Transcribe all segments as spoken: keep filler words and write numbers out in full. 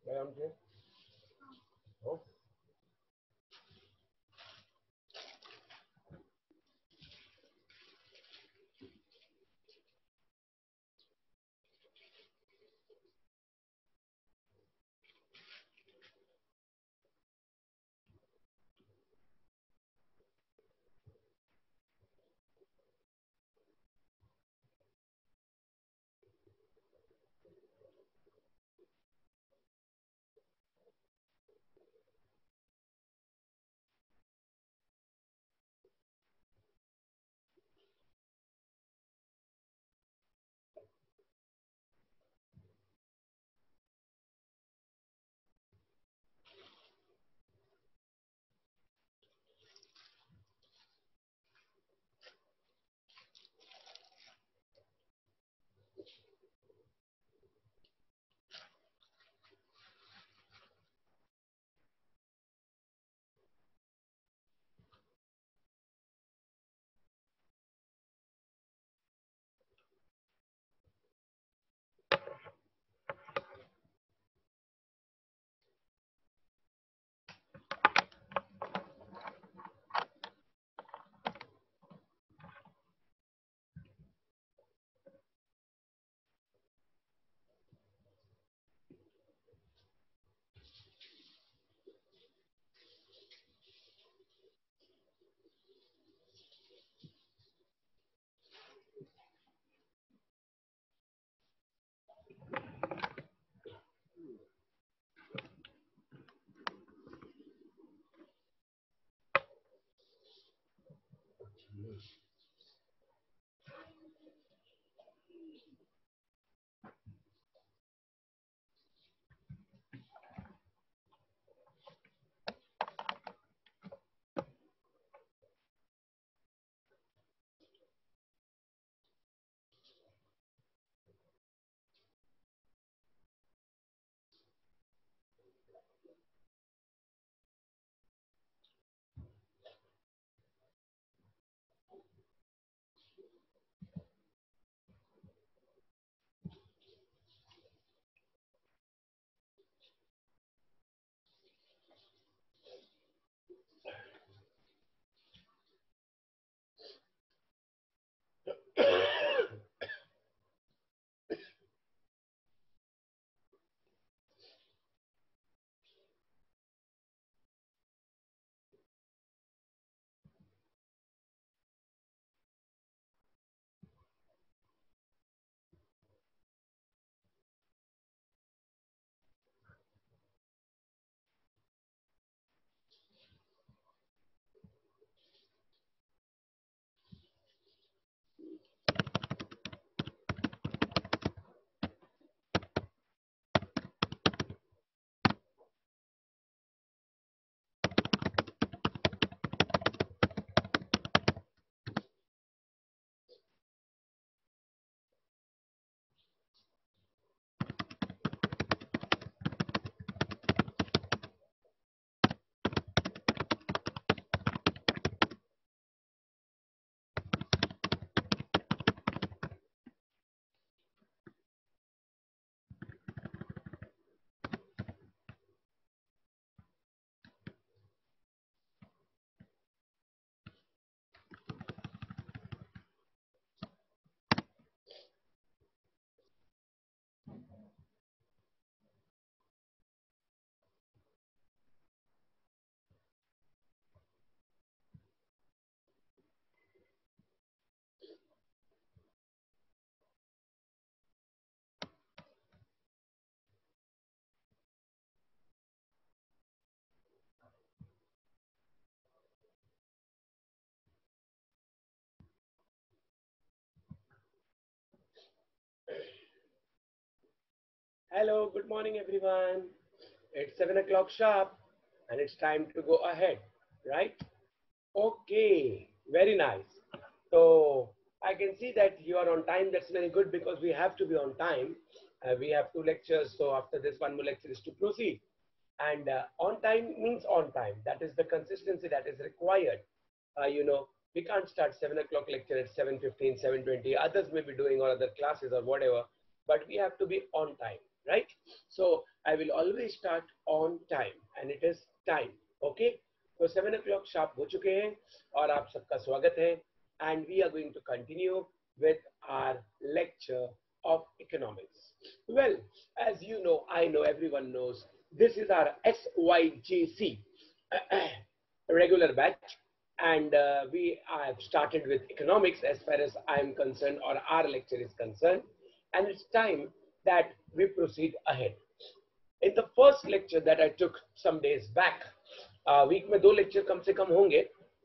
around here? Oh. Hello, good morning, everyone. It's seven o'clock sharp, and it's time to go ahead, right? Okay, very nice. So I can see that you are on time. That's very good because we have to be on time. Uh, we have two lectures, so after this, one more lecture is to proceed. And uh, on time means on time. That is the consistency that is required. Uh, you know, we can't start seven o'clock lecture at seven fifteen, seven twenty. Others may be doing or other classes or whatever, but we have to be on time. right? So I will always start on time and it is time. Okay, so seven o'clock sharp हो चुके हैं और आप सबका स्वागत है and we are going to continue with our lecture of economics. Well, as you know, I know, everyone knows, this is our S Y J C regular batch, and uh, we have started with economics as far as I am concerned, or our lecture is concerned, and it's time that we proceed ahead. In the first lecture that I took some days back, uh, week में दो lecture कम से कम होंगे,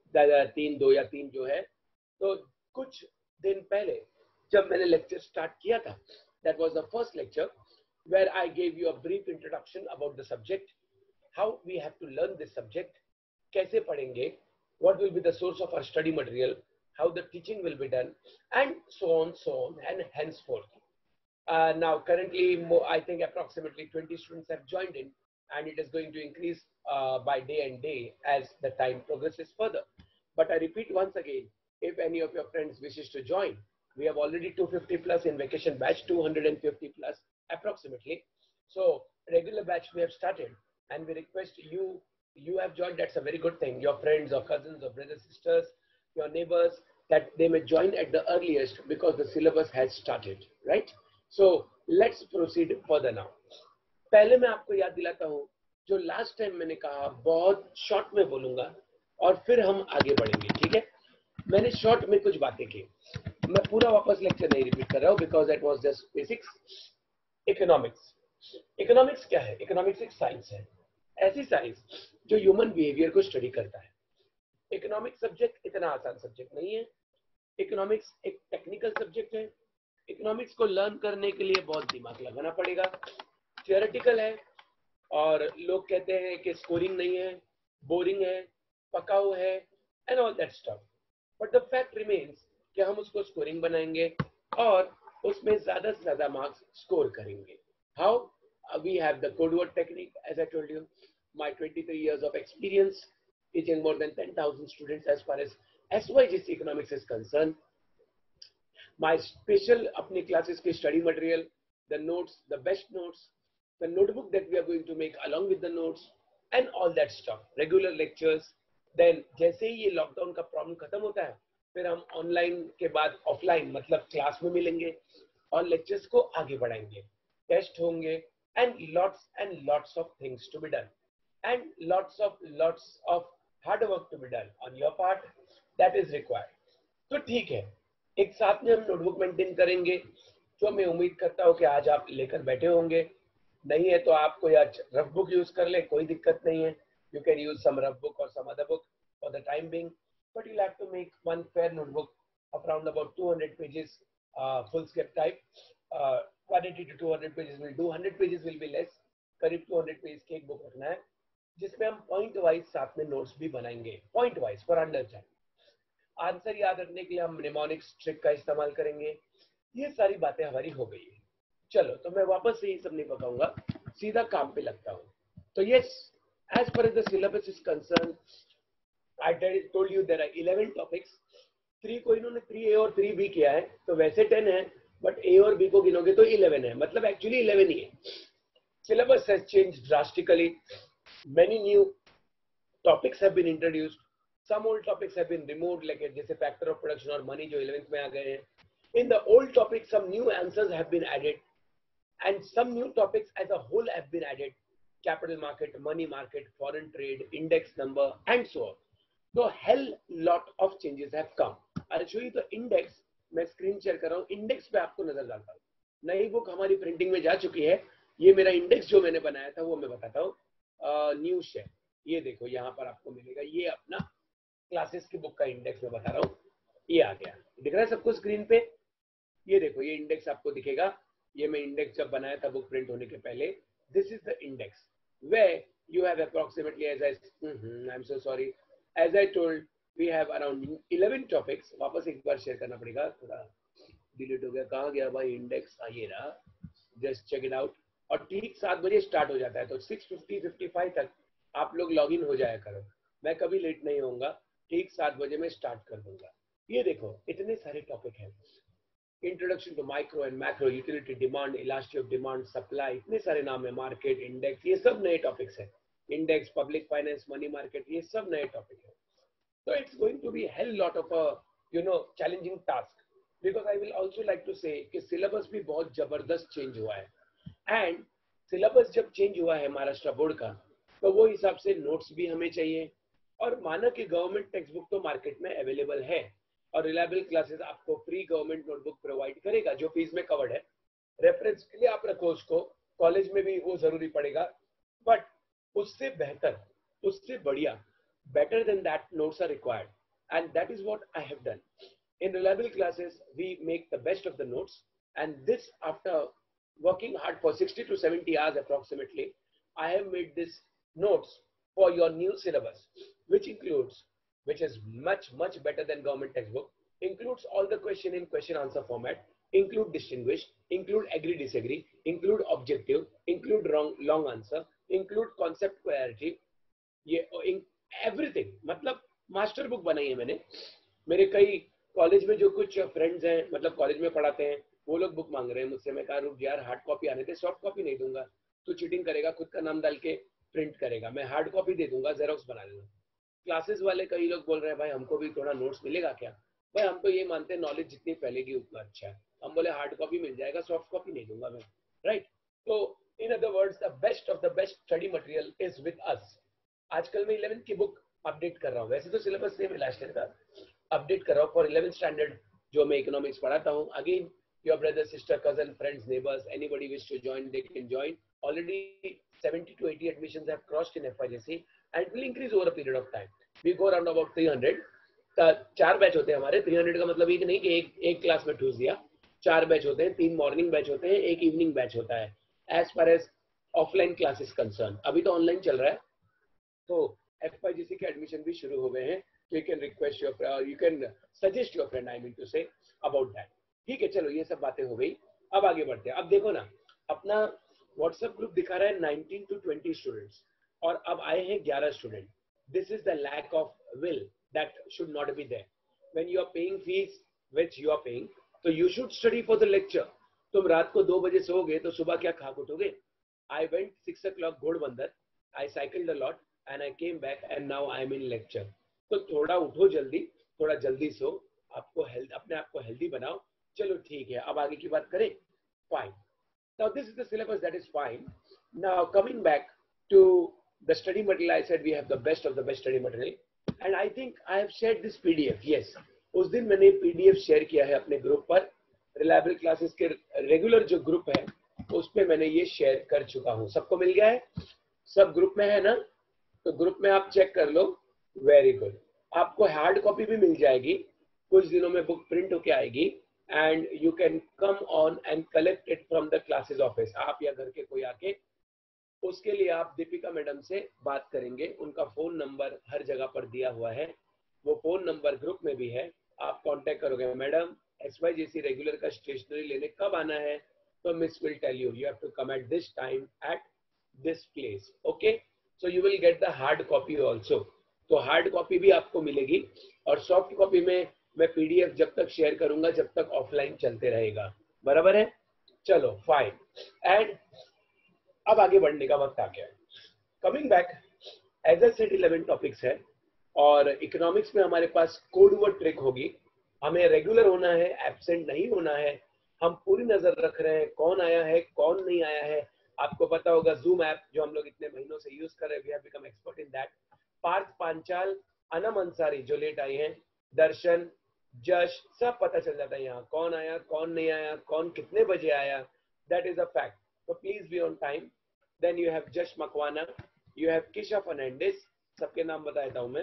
तीन दो या तीन जो है, तो कुछ दिन पहले जब मैंने lecture start किया था, that was the first lecture where I gave you a brief introduction about the subject, how we have to learn this subject, कैसे पढ़ेंगे, what will be the source of our study material, how the teaching will be done, and so on, so on, and henceforth. Uh, now, currently, I think approximately twenty students have joined in, and it is going to increase uh, by day and day as the time progresses further. But I repeat once again, if any of your friends wishes to join, we have already two hundred fifty plus in vacation batch, two hundred fifty plus approximately. So regular batch we have started, and we request you, you have joined, that's a very good thing, your friends or cousins or brothers, sisters, your neighbors, that they may join at the earliest because the syllabus has started, right? So let's proceed further now. पहले मैं आपको याद दिलाता हूँ, जो last time मैंने कहा बहुत शॉर्ट में बोलूंगा और फिर हम आगे बढ़ेंगे, ठीक है? मैंने शॉर्ट में कुछ बातें की, मैं पूरा वापस लेक्चर नहीं रिपीट कर रहा हूँ because it was just basics. Economics, economics क्या है? इकोनॉमिक्स एक साइंस है, ऐसी साइंस जो ह्यूमन बिहेवियर को स्टडी करता है. इकोनॉमिक्स सब्जेक्ट इतना आसान सब्जेक्ट नहीं है. इकोनॉमिक्स एक टेक्निकल सब्जेक्ट है. इकोनॉमिक्स को लर्न करने के लिए बहुत दिमाग लगाना पड़ेगा. थियोरेटिकल है और लोग कहते हैं कि स्कोरिंग नहीं है, बोरिंग है, पकाऊ है, and all that stuff. But the fact remains कि हम उसको स्कोरिंग बनाएंगे और उसमें ज्यादा से ज्यादा मार्क्स स्कोर करेंगे. How? We have the code word technique, as I told you, my twenty-three years of experience teaching more than ten thousand students as far as S Y G C economics is concerned. My special अपनी classes की study material, the notes, the best notes, the notebook that we are going to make along with the notes, and all that stuff, regular lectures. Then जैसे ही ये lockdown का problem खत्म होता है, फिर हम ऑनलाइन के बाद ऑफलाइन मतलब क्लास में मिलेंगे और लेक्चर्स को आगे बढ़ाएंगे. टेस्ट होंगे and lots and lots of things to be done, and lots of lots of hard work to be done on your part, that is required. तो ठीक है, एक साथ में हम नोटबुक मेंटेन करेंगे, जो मैं उम्मीद करता हूँ कि आज आप लेकर बैठे होंगे. नहीं है तो आप कोई आज रफ बुक यूज कर ले, कोई दिक्कत नहीं है. You can use some rough book or some other book for the time being, but you'll have to make one fair notebook of around about two hundred pages, uh, full script type. Uh, one eighty to two hundred pages will do. one hundred pages will be less. करीब two hundred page की एक book रखना है, जिसमें हम point wise साथ में notes भी बनाएंगे, point wise for understand. Answer याद रखने के लिए हम निमोनिक्स ट्रिक का इस्तेमाल करेंगे. ये सारी बातें हमारी हो गई है. चलो, तो मैं वापस से ये सब नहीं बताऊंगा, सीधा काम पे लगता हूँ. तो yes, as far as the syllabus is concerned, I told you there are eleven topics. three को इन्होंने three A और three B किया है, तो वैसे ten है, but A और B को गिनोगे तो eleven है, मतलब actually eleven ही है. Syllabus has changed drastically. Many new topics have been introduced. Some old topics have been removed, like जैसे factor of production और money जो eleventh में आ गए हैं. In the old topics, some new answers have been added, and some new topics as a whole have been added. Capital market, money market, foreign trade, index number, and so on. So hell lot of changes have come. I'll show you the index. मैं screen share कर रहा हूँ. Index पे आपको नजर डालता हूँ. नई बुक हमारी printing में जा चुकी है. ये मेरा index जो मैंने बनाया था वो मैं बताता हूँ. न्यू शेयर, ये देखो यहाँ पर आपको मिलेगा. ये अपना क्लासेस की बुक का इंडेक्स मैं बता रहा हूँ. ये आ गया, दिख रहा है सबको स्क्रीन पे? ये देखो, ये इंडेक्स आपको दिखेगा. ये मैं इंडेक्स जब बनाया था बुक प्रिंट होने के पहले. This is the index where you have approximately, as I, mm-hmm, I'm so sorry, as I told, we have around eleven topics. वापस एक बार शेयर करना पड़ेगा, थोड़ा डिलीट हो गया. कहाँ गया भाई इंडेक्स? ये रहा, जस्ट चेक इट आउट. और ठीक सात बजे स्टार्ट हो जाता है, तो six fifty fifty-five तक आप लोग लॉग इन हो जाया करो. मैं कभी लेट नहीं होऊंगा, ठीक सात बजे में स्टार्ट कर दूंगा. ये देखो, इतने सारे टॉपिक हैं. Introduction to micro and macro, utility, demand, elasticity of demand, supply, इतने सारे नाम है, मार्केट, इंडेक्स, ये सब नए टॉपिक्स है। Index, public finance, money market, ये सब नए टॉपिक है। So it's going to be a hell lot of a you know challenging task, because I will also like to say कि syllabus भी बहुत जबरदस्त change हुआ है, and syllabus जब change हुआ है महाराष्ट्र बोर्ड का, तो वो हिसाब से notes भी हमें चाहिए, और माना कि गवर्नमेंट टेक्स्ट बुक तो मार्केट में अवेलेबल है, और रिलायबल क्लासेस आपको फ्री गवर्नमेंट नोटबुक प्रोवाइड करेगा जो फीस में कवर्ड है, रेफरेंस के लिए आप रखो उसको, कॉलेज में भी वो जरूरी पड़ेगा, बट उससे बेहतर, उससे बढ़िया, better than that, notes are required, and that is what I have done. In reliable classes we make the best of the notes, and this after working hard for sixty to seventy hours approximately, I have made this notes for your new syllabus, which includes, which is much much better than government textbook, includes all the question in question answer format, include distinguish, include agree disagree, include objective, include wrong long answer, include concept clarity, ये everything, मतलब master book बनाई है मैंने। मेरे कई college में जो कुछ फ्रेंड्स हैं, मतलब कॉलेज में पढ़ाते हैं, वो लोग बुक मांग रहे हैं मुझसे। मैं कहा रुक यार, हार्ड कॉपी आने थे, सॉफ्ट कॉपी नहीं दूंगा, तू चीटिंग करेगा, खुद का नाम डाल के प्रिंट करेगा, मैं हार्ड कॉपी दे दूंगा, जेरोक्स बना दूंगा। क्लासेस वाले कई लोग बोल रहे हैं भाई हमको भी थोड़ा नोट्स मिलेगा क्या? भाई हम तो ये मानते हैं नॉलेज जितनी फैलेगी उतना अच्छा है। हम बोले हार्ड कॉपी मिल जाएगा, सॉफ्ट कॉपी नहीं दूंगा मैं, राइट? तो in other words, the best of the best study material is with us. आजकल मैं इलेवेंथ की बुक अपडेट कर रहा हूँ, वैसे तो सिलेबस सेम है लास्ट ईयर का, अपडेट कर रहा हूँ फॉर इलेवेंथ स्टैंडर्ड जो मैं इकोनॉमिक्स पढ़ाता हूँ। Again your brother, sister, cousin, friends, neighbours, anybody wish to join, they can join. Already seventy to eighty admissions have crossed in F Y G C and will increase over a period of time. We go around about three hundred. चार batch होते हैं हमारे। तीन सौ का मतलब ये नहीं कि एक एक क्लास में ठूस दिया, चार बैच होते हैं, तीन मॉर्निंग बैच होते हैं, एक इवनिंग बैच होता है। As far as offline classes concern, अभी तो ऑनलाइन चल रहा है, तो F Y G C के एडमिशन भी शुरू हो गए हैं। You can request your, you can suggest your friend, I mean to say about that. ठीक है, चलो ये सब बातें हो गई, अब आगे बढ़ते हैं। अब देखो ना, अपना व्हाट्सएप ग्रुप दिखा रहा है नाइनटीन टू ट्वेंटी स्टूडेंट्स, और अब आए हैं ग्यारह student. This is the lack of will that should not be there. When you are paying fees which you are paying, तो you should study for the lecture. तुम रात को दो बजे सोओगे तो सुबह क्या खा उठोगे? I went six o'clock Ghodbunder, I cycled a lot and I came back and now I am in lecture. तो थोड़ा उठो जल्दी, थोड़ा जल्दी सो, आपको हेल्थ, अपने आप को हेल्दी बनाओ। चलो ठीक है, अब आगे की बात करें। Fine, now this is the syllabus, that is fine. Now coming back to the study material, I said we have the best of the best study material, and I think I have shared this P D F. Yes, उस दिन मैंने P D F share किया है अपने group पर। Reliable classes के regular जो group है उस पे मैंने ये शेयर कर चुका हूँ। सबको मिल गया है? सब ग्रुप में है ना? तो ग्रुप में आप चेक कर लो। Very good. आपको हार्ड कॉपी भी मिल जाएगी, कुछ दिनों में बुक प्रिंट होके आएगी, and you can come on and collect it from the classes office. आप या घर के कोई आके, उसके लिए आप दीपिका मैडम से बात करेंगे, उनका फोन नंबर हर जगह पर दिया हुआ है, वो फोन नंबर ग्रुप में भी है। आप कांटेक्ट करोगे, madam S Y G C regular का स्टेशनरी लेने कब आना है, तो miss will tell you you have to come at this time at this place. Okay, so you will get the hard copy also। तो hard copy भी आपको मिलेगी, और सॉफ्ट कॉपी में मैं पीडीएफ जब तक शेयर करूंगा जब तक ऑफलाइन चलते रहेगा। बराबर है? चलो फाइन। एंड अब आगे बढ़ने का वक्त आ गया। Coming back, as I said eleven topics है, और इकोनॉमिक्स में हमारे पास कोड वर्ड ट्रिक होगी। हमें रेगुलर होना है, एब्सेंट नहीं होना है। हम पूरी नजर रख रहे हैं कौन आया है कौन नहीं आया है। आपको पता होगा जूम ऐप जो हम लोग इतने महीनों से यूज कर रहे हैं, we have become expert in that. Parth Panchal, Anam Ansari जो लेट आई हैं, दर्शन, जश, सब पता चल जाता है यहाँ कौन आया कौन नहीं आया, कौन कितने बजे आया। That is a fact, so please be on time. Then you have Josh Makwana, you have Kisha Fernandez, सबके नाम बता देता हूँ मैं,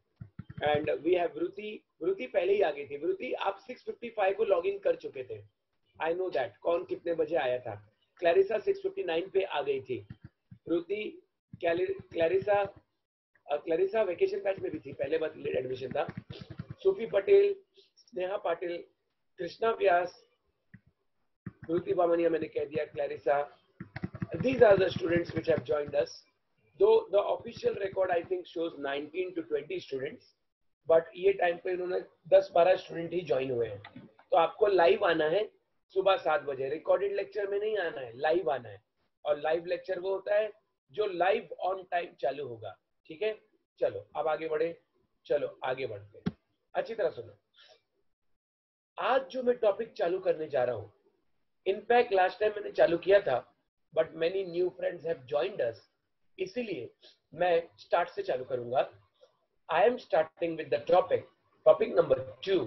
and we have Vruti। Vruti पहले ही आ गई थी। Vruti आप सिक्स फिफ्टी फाइव को लॉग इन कर चुके थे, I know that। कौन कितने बजे आया था? क्लैरिसा सिक्स फिफ्टी नाइन पे आ गई थी। Vruti, Clarissa Clarissa vacation batch में भी थी, पहले बार लेट एडमिशन था। सूफी पटेल, स्नेहा पाटिल, कृष्णा व्यास, Vruti Bamania मैंने कह दिया, Clarissa. These are the students which have joined us. Though the official record I think shows nineteen to twenty students, but ये टाइम पे इन्होंने दस बारह स्टूडेंट ही ज्वाइन हुए हैं। तो आपको लाइव आना है सुबह सात बजे, रिकॉर्डेड लेक्चर में नहीं आना है, लाइव आना है। और लाइव लेक्चर वो होता है जो लाइव ऑन टाइम चालू होगा, ठीक है। चलो अब आगे बढ़े, चलो आगे बढ़ते हैं। अच्छी तरह सुनो, आज जो मैं टॉपिक चालू करने जा रहा हूं, इनफैक्ट लास्ट टाइम मैंने चालू किया था but many new friends have joined us, इसीलिए मैं स्टार्ट से चालू करूंगा। I am starting with the topic topic number two,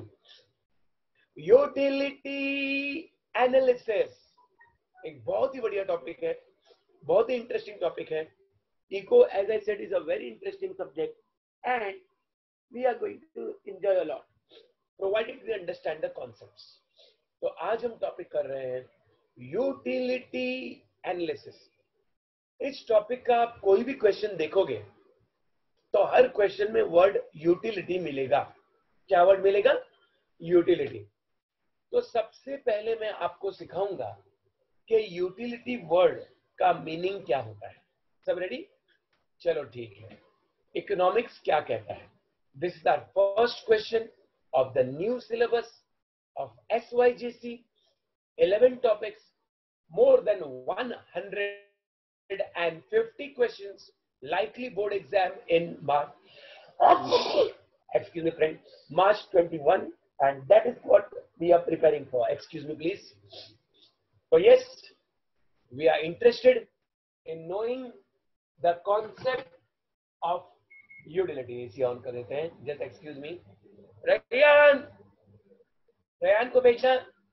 utility analysis. एक बहुत ही बढ़िया टॉपिक है, बहुत ही इंटरेस्टिंग टॉपिक है। Eco as I said is a very interesting subject and we are going to enjoy a lot provided we understand the concepts. तो आज हम टॉपिक कर रहे हैं यूटिलिटी एनालिसिस। इस टॉपिक का आप कोई भी क्वेश्चन देखोगे तो हर क्वेश्चन में वर्ड यूटिलिटी मिलेगा। क्या वर्ड मिलेगा? यूटिलिटी। तो सबसे पहले मैं आपको सिखाऊंगा कि यूटिलिटी वर्ड का मीनिंग क्या होता है। सब रेडी? चलो ठीक है। इकोनॉमिक्स क्या कहता है? This is our first question of the new syllabus of S Y G C, eleven topics, more than one hundred fifty questions, likely board exam in March, excuse me friend, March twenty-one, and that is what we are preparing for. Excuse me please. So yes, we are interested in knowing the concept of utility. इसी on कर देते हैं, just excuse me. Rayyan, Rayyan को भेजना,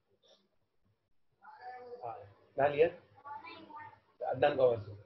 ना लिया, अदनान को भेजना।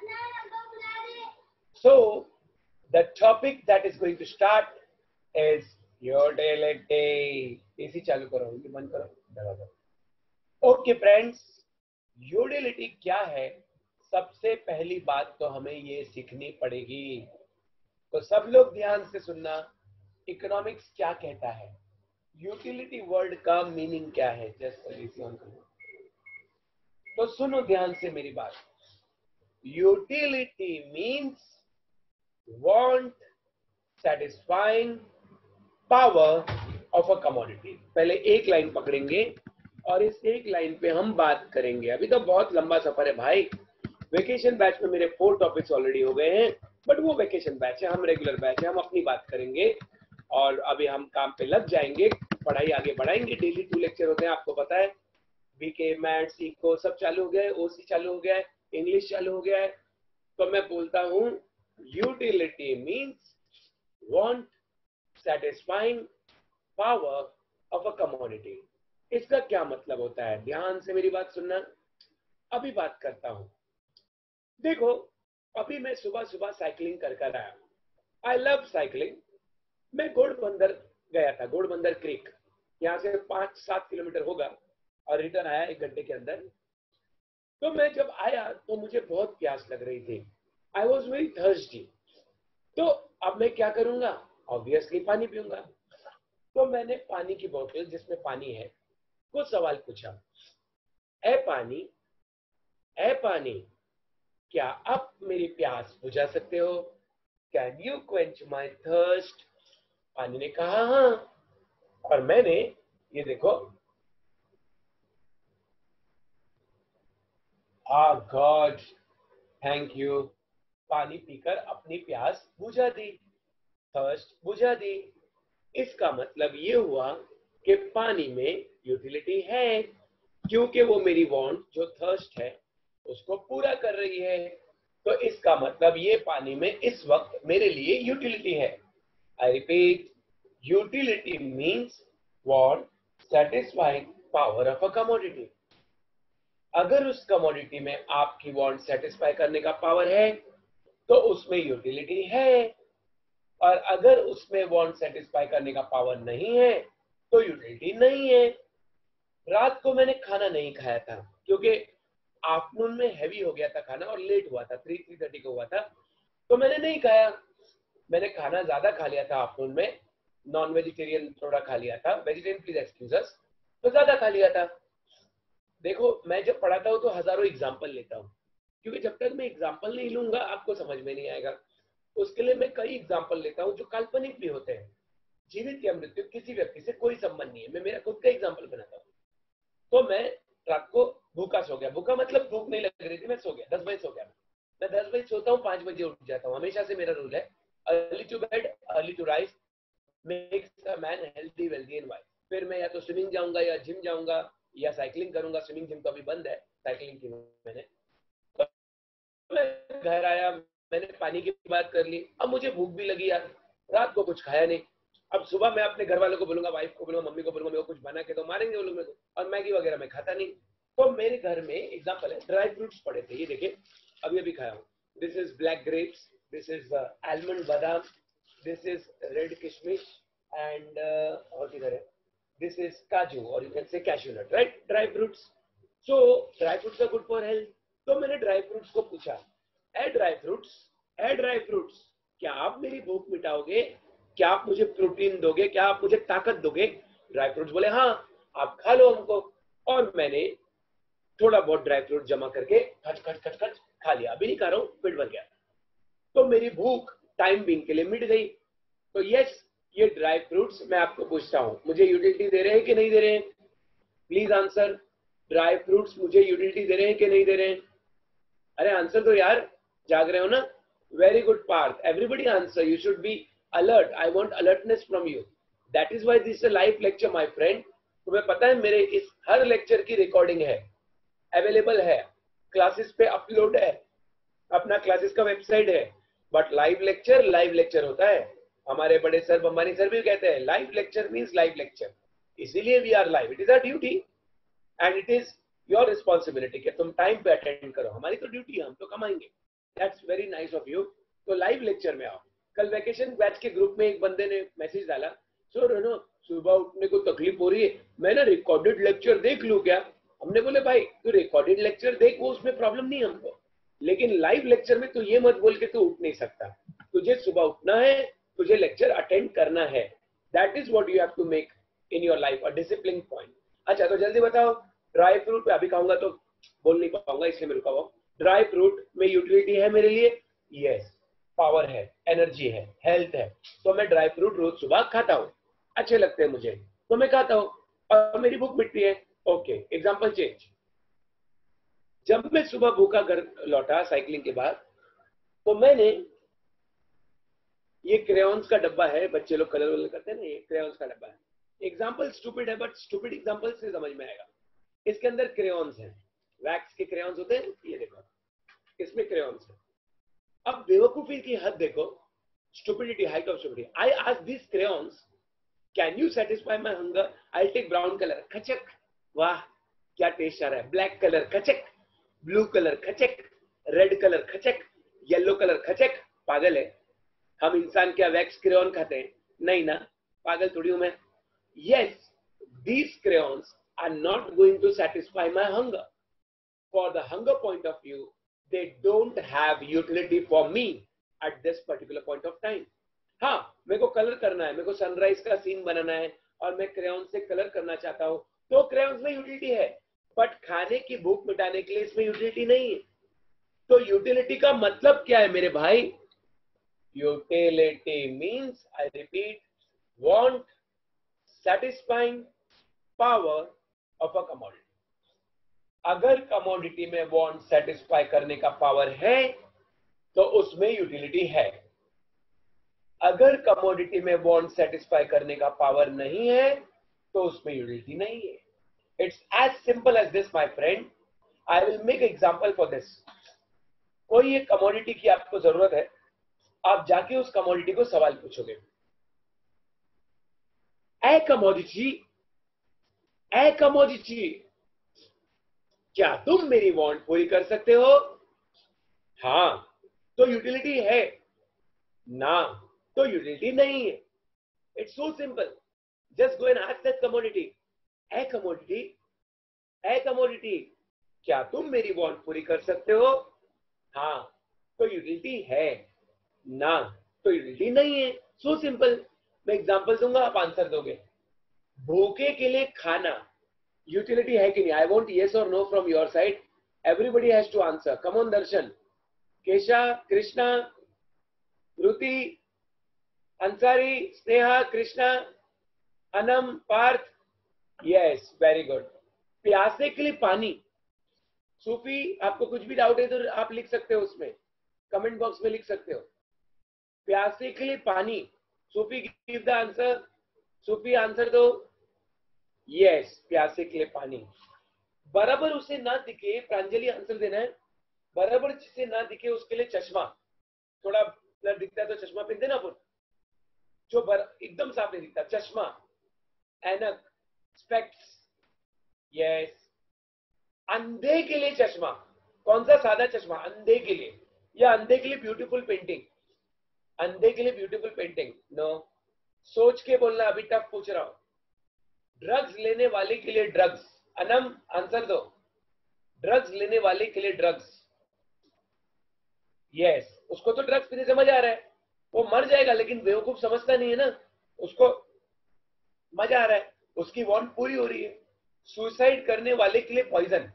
So the topic that is going to start is utility. इसी चालू करो, ये बंद करो, दरवाजा। ओके फ्रेंड्स, यूटिलिटी क्या है? सबसे पहली बात तो हमें ये सीखनी पड़ेगी। तो सब लोग ध्यान से सुनना, इकोनॉमिक्स क्या कहता है, यूटिलिटी वर्ड का मीनिंग क्या है। जस्ट ऑन करो तो सुनो ध्यान से मेरी बात। Utility means want satisfying power of a commodity. पहले एक लाइन पकड़ेंगे और इस एक लाइन पे हम बात करेंगे। अभी तो बहुत लंबा सफर है भाई। वेकेशन बैच में मेरे फोर टॉपिक्स ऑलरेडी हो गए हैं, बट वो वेकेशन बैच है, हम रेगुलर बैच है, हम अपनी बात करेंगे। और अभी हम काम पे लग जाएंगे, पढ़ाई आगे बढ़ाएंगे। डेली टू लेक्चर होते हैं, आपको पता है। बीके, मैथ्स, इको सब चालू हो गया है, ओसी चालू हो गया है, इंग्लिश चालू हो गया है। तो मैं बोलता हूँ utility means want satisfying power of a commodity. इसका क्या मतलब होता है? ध्यान से मेरी बात सुनना। अभी बात करता हूं। देखो, अभी मैं सुबह सुबह साइकिलिंग कर कर आया। I love cycling. मैं घोड़बंदर गया था, घोड़बंदर क्रीक, यहाँ से पांच सात किलोमीटर होगा, और रिटर्न आया एक घंटे के अंदर। तो मैं जब आया तो मुझे बहुत प्यास लग रही थी। I was very thirsty. तो अब मैं क्या करूंगा? ऑब्वियसली पानी पीऊंगा। तो मैंने पानी की बोतल जिसमें पानी है को सवाल पूछा, ए पानी, ए पानी, क्या आप मेरी प्यास बुझा सकते हो? Can you quench my thirst? पानी ने कहा हाँ। और मैंने, ये देखो, आ गॉड थैंक यू, पानी पीकर अपनी प्यास बुझा दी, थर्स्ट बुझा दी। इसका मतलब ये हुआ कि पानी में यूटिलिटी है, क्योंकि वो मेरी वांट जो थर्स्ट है उसको पूरा कर रही है। तो इसका मतलब ये पानी में इस वक्त मेरे लिए यूटिलिटी है। I repeat, utility means want satisfying power of a commodity. अगर उस कमोडिटी में आपकी वांट सेटिस्फाई करने का पावर है तो उसमें यूटिलिटी है, और अगर उसमें वांट सेटिस्फाई करने का पावर नहीं है तो यूटिलिटी नहीं है। रात को मैंने खाना नहीं खाया था क्योंकि आफ्टरनून में हैवी हो गया था खाना और लेट हुआ था, थ्री थ्री थर्टी को हुआ था, तो मैंने नहीं खाया। मैंने खाना ज्यादा खा लिया था आफ्टरनून में, नॉन वेजिटेरियन थोड़ा खा लिया था, वेजिटेरियन प्लीज एक्सक्यूज अस, तो ज्यादा खा लिया था। देखो, मैं जब पढ़ाता हूँ तो हजारों एग्जाम्पल लेता हूँ, क्योंकि जब तक मैं एग्जाम्पल नहीं लूंगा आपको समझ में नहीं आएगा। उसके लिए मैं कई एग्जाम्पल लेता हूँ जो काल्पनिक भी होते हैं। जीवित या मृत्यु किसी व्यक्ति से कोई संबंध नहीं है। मैं मेरा खुद का एग्जांपल बनाता हूँ। तो मैं रात को भूखा सो गया, भूखा मतलब भूख नहीं लग रही थी, मैं सो गया, दस बजे सो गया। मैं दस बजे सोता हूँ, पांच बजे उठ जाता हूँ, हमेशा से मेरा रूल है early to bed early to rise makes a man healthy wealthy and wise. फिर मैं या तो स्विमिंग जाऊंगा या जिम जाऊंगा या साइकिलिंग करूंगा। स्विमिंग जिम तो अभी बंद है, साइकिलिंग की मैंने। तो मैं घर आया, मैंने पानी की बात कर ली, अब मुझे भूख भी लगी यार, रात को कुछ खाया नहीं। अब सुबह मैं अपने घर वालों को बोलूंगा, वाइफ को बोलूंगा, मम्मी को बोलूंगा मेरे को कुछ बना के तो मारेंगे वो लोग मेरे को, और मैगी वगैरह मैं खाता नहीं। तो मेरे घर में एग्जांपल है, ड्राई फ्रूट्स पड़े थे, ये देखिए अभी अभी खाया हूँ। This is black grapes, this is almond badam, this is red kishmish and और किधर है, दिस इज काजू और you can say cashew nut, right, dry fruits. So dry fruits are good for health. तो मैंने ड्राई फ्रूट्स को पूछा, ए ड्राई फ्रूट्स, ए ड्राई फ्रूट्स, क्या आप मेरी भूख मिटाओगे? क्या आप मुझे प्रोटीन दोगे? क्या आप मुझे ताकत दोगे? ड्राई फ्रूट्स बोले हाँ, आप खा लो हमको। और मैंने थोड़ा बहुत ड्राई फ्रूट जमा करके खच खच खच खच खा लिया, अभी नहीं खा रहा हूँ, पेट भर गया। तो मेरी भूख टाइम बीइंग के लिए मिट गई। तो यस, ये ड्राई फ्रूट्स मैं आपको पूछता हूँ, मुझे यूटिलिटी दे रहे हैं कि नहीं दे रहे हैं? Please answer. ड्राई फ्रूट्स मुझे यूटिलिटी दे रहे हैं कि नहीं दे रहे हैं? अरे आंसर दो यार, जाग रहे हो ना? Very good Parth, everybody answer, you should be alert, I want alertness from you. That is why this is a live lecture my friend. तुम्हें पता है मेरे इस हर लेक्चर की रिकॉर्डिंग है, अवेलेबल है, क्लासेस पे अपलोड है, अपना क्लासेस का वेबसाइट है। But live lecture live lecture होता है। हमारे बड़े सर बम्बानी सर भी कहते हैं live lecture means live lecture, इसीलिए we are live. It is our duty and it is your responsibility कि तुम टाइम पे अटेंड करो। हमारी तो ड्यूटी है, हम तो कमाएंगे। That's very nice of you. तो लाइव लेक्चर में आओ। कल वैकेशन बैच के ग्रुप में एक बंदे ने मैसेज डाला, सर है ना सुबह उठने को तकलीफ हो रही है, मैं ना रिकॉर्डेड लेक्चर देख लूं क्या? हमने बोले भाई तू रिकॉर्डेड लेक्चर देख, वो उसमें प्रॉब्लम नहीं है हमको, लेकिन लाइव लेक्चर में तू ये मत बोल के तू उठ नहीं सकता। तुझे सुबह उठना है, तुझे लेक्चर अटेंड करना है। That is what you have to make in your life a discipline point. अच्छा तो जल्दी बताओ, ड्राई फ्रूट पे अभी खाऊंगा तो बोल नहीं पाऊंगा इसलिए मैं रुका हुआ। ड्राई फ्रूट में यूटिलिटी है मेरे लिए? यस, पावर है, एनर्जी है, हेल्थ है। तो मैं ड्राई फ्रूट रोज सुबह खाता हूँ, अच्छे लगते हैं मुझे तो मैं खाता हूँ और मेरी भूख मिटती है। Okay, example change. जब मैं सुबह भूखा घर लौटा साइकिलिंग के बाद, तो मैंने ये क्रेयॉन्स का डब्बा है, बच्चे लोग कलर वलर करते हैं ना, ये क्रेयॉन्स का डब्बा है। एग्जांपल स्टूपिड है बट स्टूपिड एग्जांपल से समझ में आएगा। इसके अंदर क्रेयॉन्स हैं, वैक्स के क्रेयॉन्स होते हैं, ये देखो इसमें क्रेयॉन्स है। अब बेवकूफी की हद देखो, stupidity, height of stupidity. I ask this crayons, can you satisfy my hunger? I take brown colour, खचक, वाह क्या टेस्ट आ रहा है। ब्लैक कलर, खचक, ब्लू कलर, खचक, रेड कलर, खचक, येलो कलर, खचक। पागल है, हम इंसान क्या वैक्स क्रेयॉन खाते हैं? नहीं ना, पागल थोड़ी हूं मैं। Yes, these crayons are not going to satisfy my hunger. For the hunger point of view, they don't have utility for me at this particular point of time. हाँ, मेरे को कलर करना है, मेरे को सनराइज का सीन बनाना है और मैं क्रेयॉन से कलर करना चाहता हूँ, तो क्रेयॉन्स में यूटिलिटी है। बट खाने की भूख मिटाने के लिए इसमें यूटिलिटी नहीं है। तो यूटिलिटी का मतलब क्या है मेरे भाई? Utility means, I repeat, want, satisfying power of a commodity. अगर कमोडिटी में वांट सेटिस्फाई करने का पावर है तो उसमें यूटिलिटी है। अगर कमोडिटी में वांट सेटिस्फाई करने का पावर नहीं है तो उसमें यूटिलिटी नहीं है। It's as simple as this my friend. I will make example for this. कोई एक कमोडिटी की आपको जरूरत है, आप जाके उस कमोडिटी को सवाल पूछोगे, ए कमोडिटी, ए कमोडिटी, क्या तुम मेरी वांट पूरी कर सकते हो? हाँ, तो यूटिलिटी है, ना तो यूटिलिटी नहीं है। It's so simple. Just go and ask that commodity, ए कमोडिटी, ए कमोडिटी, क्या तुम मेरी वांट पूरी कर सकते हो? हाँ, तो यूटिलिटी है, ना तो यूटिलिटी नहीं है। So simple. मैं एग्जांपल दूंगा, आप आंसर दोगे। भूखे के लिए खाना यूटिलिटी है कि नहीं? आई वॉन्ट येस और no from your side. Everybody has to answer. Come on Darshan, Kesha, Krishna, Ruti, Ansari, Sneha, Krishna, Anam, Parth, yes very good. प्यासे के लिए पानी, सूफी, आपको कुछ भी डाउट है तो आप लिख सकते हो, उसमें कमेंट बॉक्स में लिख सकते हो। प्यासे के लिए पानी, Sufi give the answer, Sufi answer दो। यस, प्यासे के लिए पानी। बराबर उसे ना दिखे, प्रांजलि आंसर देना है। बराबर जिसे ना दिखे उसके लिए चश्मा, थोड़ा ब्लर दिखता है तो चश्मा पहनते ना अपन, जो बर एकदम साफ नहीं दिखता, चश्मा, ऐनक, स्पेक्स, यस। अंधे के लिए चश्मा, कौन सा? सादा चश्मा, अंधे के लिए, या अंधे के लिए ब्यूटीफुल पेंटिंग, अंधे के लिए ब्यूटीफुल पेंटिंग, नो। सोच के बोलना, अभी टफ पूछ रहा हूं। ड्रग्स लेने वाले के लिए ड्रग्स, अनम आंसर दो। ड्रग्स लेने वाले के लिए ड्रग्स, यस yes, उसको तो ड्रग्स पीने से मजा आ रहा है, वो मर जाएगा लेकिन बेवकूफ समझता नहीं है ना, उसको मजा आ रहा है, उसकी वांट पूरी हो रही है। सुसाइड करने वाले के लिए पॉइजन,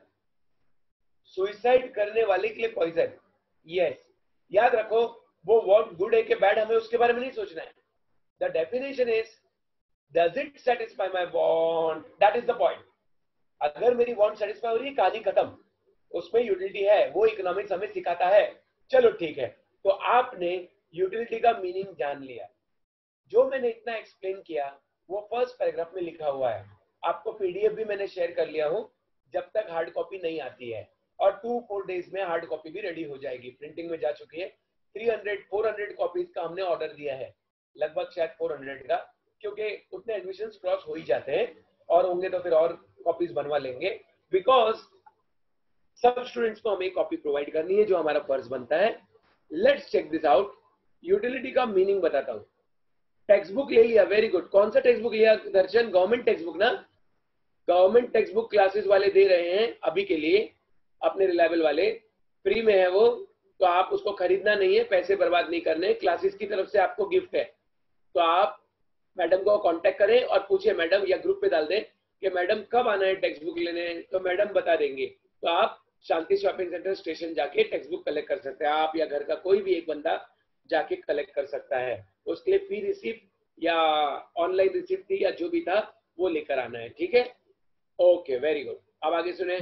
सुसाइड करने वाले के लिए पॉइजन, यस। याद रखो, वो वांट गुड है कि बैड, हमें उसके बारे में नहीं सोचना है। The definition is, does it satisfy my want, that is the point. अगर मेरी वांट सेटिस्फाई हो रही है, कहानी खत्म, उसमें यूटिलिटी है, वो इकोनॉमिक्स हमें सिखाता है। चलो ठीक है, तो आपने यूटिलिटी का मीनिंग जान लिया। जो मैंने इतना एक्सप्लेन किया वो फर्स्ट पैराग्राफ में लिखा हुआ है, आपको पीडीएफ भी मैंने शेयर कर लिया हूं, जब तक हार्ड कॉपी नहीं आती है। और टू फोर डेज में हार्ड कॉपी भी रेडी हो जाएगी, प्रिंटिंग में जा चुकी है। Three hundred four hundred copies का हमने ऑर्डर दिया है, लगभग शायद फोर हंड्रेड का, क्योंकि उतने एडमिशन क्रॉस हो ही जाते हैं, और होंगे तो फिर और कॉपीज बनवा लेंगे, बिकॉज सब स्टूडेंट्स को हमें कॉपी प्रोवाइड करनी है, जो हमारा फर्ज बनता है। Let's check this out. Utility का मीनिंग बताता हूं। टेक्स्ट बुक ले लिया, वेरी गुड। कौन सा टेक्स्ट बुक लिया दर्शन? गवर्नमेंट टेक्स्ट बुक ना? गवर्नमेंट टेक्स्ट बुक क्लासेस वाले दे रहे हैं अभी के लिए, अपने रिलायबल वाले, फ्री में है वो, तो आप उसको खरीदना नहीं है, पैसे बर्बाद नहीं करने, क्लासेस की तरफ से आपको गिफ्ट है। तो आप मैडम को कांटेक्ट करें और पूछिए मैडम, या ग्रुप पे डाल दें कि मैडम कब आना है टेक्स्ट बुक लेने, तो मैडम बता देंगे। तो आप शांति शॉपिंग सेंटर स्टेशन जाके टेक्स्ट बुक कलेक्ट कर सकते हैं, आप या घर का कोई भी एक बंदा जाके कलेक्ट कर सकता है। उसके लिए फी रिसिप्ट या ऑनलाइन रिसिप्ट थी या जो भी था वो लेकर आना है, ठीक है? Okay, very good. अब आगे सुने।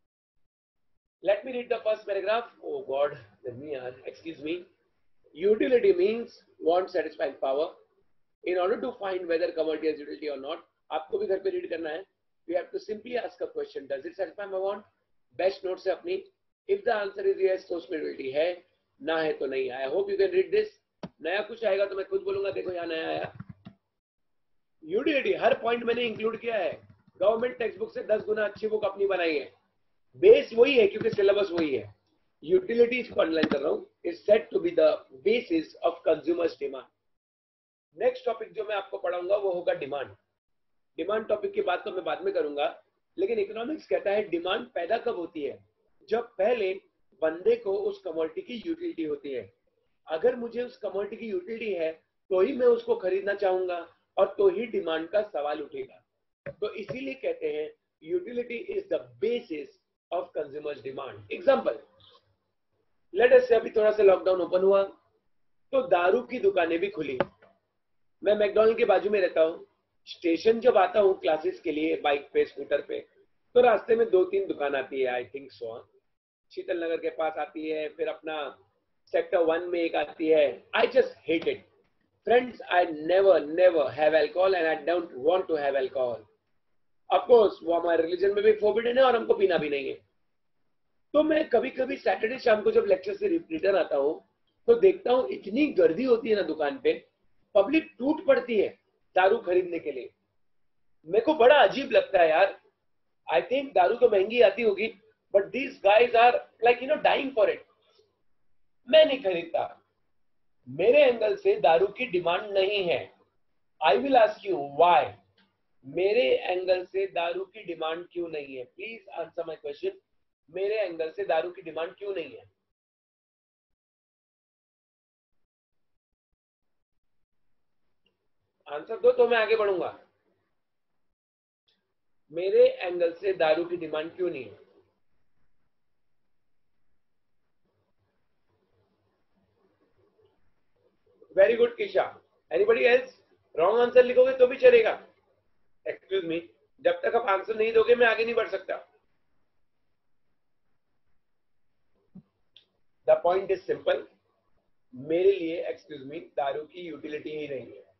Let me read the first paragraph. Oh god, let me excuse me. Utility means want satisfying power. In order to find whether commodity has utility or not, आपको भी घर पे रीड करना है। We have to simply ask a question, does it satisfy my want? Best note से अपनी, if the answer is yes तो उसमें utility है, ना है तो नहीं। I hope you can read this। नया कुछ आएगा तो मैं खुद बोलूंगा, देखो यहाँ नया आया। यूटिलिटी हर पॉइंट मैंने इंक्लूड किया है, गवर्नमेंट टेक्स्ट बुक से दस गुना अच्छी बुक अपनी बनाई है, बेस वही है क्योंकि सिलेबस वही है। यूटिलिटी इसको अंडरलाइन कर रहा हूँ, is set to be the basis of consumers demand. Next topic जो मैं आपको पढ़ाऊंगा वो होगा डिमांड। डिमांड टॉपिक की बात तो मैं बाद में करूंगा, लेकिन इकोनॉमिक्स कहता है डिमांड पैदा कब होती है? जब पहले बंदे को उस कमोडिटी की यूटिलिटी होती है। अगर मुझे उस कमोडिटी की यूटिलिटी है तो ही मैं उसको खरीदना चाहूंगा, और तो ही डिमांड का सवाल उठेगा। तो इसीलिए कहते हैं utility is the basis of consumers demand. Example, let us say अभी थोड़ा सा लॉकडाउन ओपन हुआ तो दारू की दुकानें भी खुली। मैं मैकडॉनल्ड के बाजू में रहता हूँ, स्टेशन जब आता हूँ क्लासेस के लिए बाइक पे स्कूटर पे, तो रास्ते में दो तीन दुकान आती है, आई थिंक सो, शीतल नगर के पास आती है, फिर अपना सेक्टर वन में एक आती है। I just hate it friends, I never never have alcohol and I don't want to have alcohol. Of course वो हमारे रिलीजन में भी फोरबिडन है और हमको पीना भी नहीं है। तो मैं कभी कभी सैटरडे शाम को जब लेक्चर से रिटर्न आता हूँ तो देखता हूँ इतनी गर्दी होती है ना दुकान पे, पब्लिक टूट पड़ती है दारू खरीदने के लिए। मेरे को बड़ा अजीब लगता है यार। आई थिंक दारू तो महंगी आती होगी, but these guys are like you know dying for it. मैं नहीं खरीदता, मेरे एंगल से दारू की डिमांड नहीं है। I will ask you why. मेरे एंगल से दारू की डिमांड क्यों नहीं है? Please answer my question. मेरे एंगल से दारू की डिमांड क्यों नहीं है? आंसर दो तो मैं आगे बढ़ूंगा। मेरे एंगल से दारू की डिमांड क्यों नहीं है? Very good Kisha, anybody else? Wrong answer लिखोगे तो भी चलेगा। एक्सक्यूज मी, जब तक आप आंसर नहीं दोगे मैं आगे नहीं बढ़ सकता। द पॉइंट इज सिंपल, मेरे लिए एक्सक्यूज मी दारू की यूटिलिटी ही नहीं है।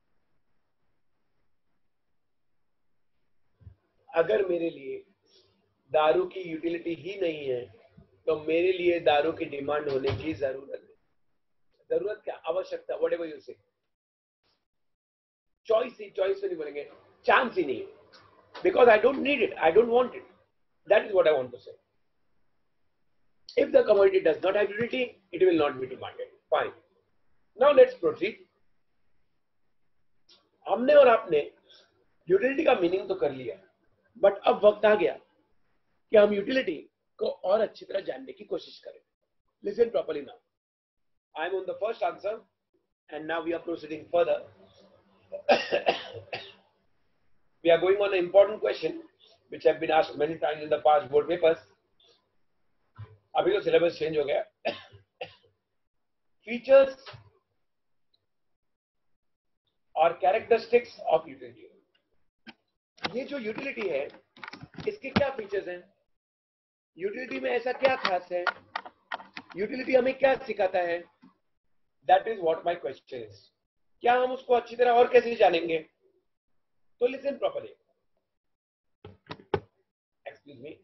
अगर मेरे लिए दारू की यूटिलिटी ही नहीं है तो मेरे लिए दारू की डिमांड होने की जरूरत है। जरूरत क्या, आवश्यकता, whatever you say, choice ही, चॉइस नहीं बोलेंगे, चांस ही नहीं, because I don't need it, I don't want it, that is what I want to say. If the commodity does not have utility, it will not be demanded. Fine. Now let's proceed. हमने और आपने utility का meaning तो कर लिया, but अब वक्त आ गया कि हम यूटिलिटी को और अच्छी तरह जानने की कोशिश करें। Listen properly now. I am on the first answer and now we are proceeding further. We are going on an important question which have been asked many times in the past board papers. अभी तो syllabus change हो गया। Features और characteristics of utility. ये जो utility है इसके क्या फीचर्स हैं, यूटिलिटी में ऐसा क्या खास है, यूटिलिटी हमें क्या सिखाता है, that is what my question is. क्या हम उसको अच्छी तरह और कैसे जानेंगे? तो listen properly, excuse me.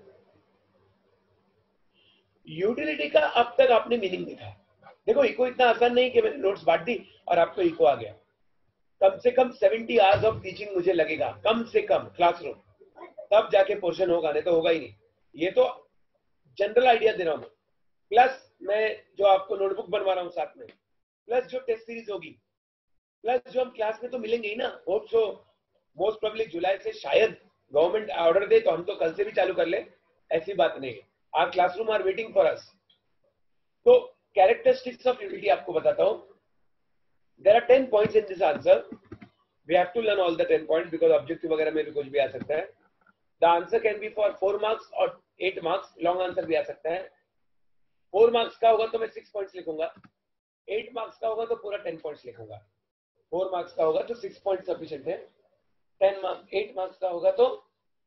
Utility का अब तक आपने मीनिंग देखा। देखो इको इतना आसान नहीं कि मैंने नोट्स बांट दी और आपको इको आ गया। कम से कम सत्तर आवर्स ऑफ टीचिंग मुझे लगेगा, कम से कम क्लासरूम, तब जाके पोर्शन होगा, नहीं तो होगा ही नहीं। ये तो जनरल आइडिया दे रहा हूं, प्लस मैं जो आपको नोटबुक बनवा रहा हूं साथ में, प्लस जो टेस्ट सीरीज होगी, प्लस जो हम क्लास में तो मिलेंगे ही ना। होप सो मोस्ट प्रोबेबली जुलाई से शायद गवर्नमेंट ऑर्डर दे तो हम तो कल से भी चालू कर ले, ऐसी बात नहीं है। Our classroom are waiting for us. तो कैरेक्टरिस्टिक्स ऑफ यूटिलिटी आपको बताता हूं। There are ten points in this answer, we have to learn all the ten points because objective वगैरह में भी कुछ भी आ सकता है। The answer can be for four marks और एट मार्क्स, लॉन्ग आंसर भी आ सकता है। फोर मार्क्स का होगा तो मैं सिक्स पॉइंट्स लिखूंगा, एट मार्क्स का होगा तो पूरा टेन पॉइंट्स लिखूंगा। फोर मार्क्स का होगा तो सिक्स पॉइंट सफिशिएंट है, टेन मार्क्स एट मार्क्स का होगा तो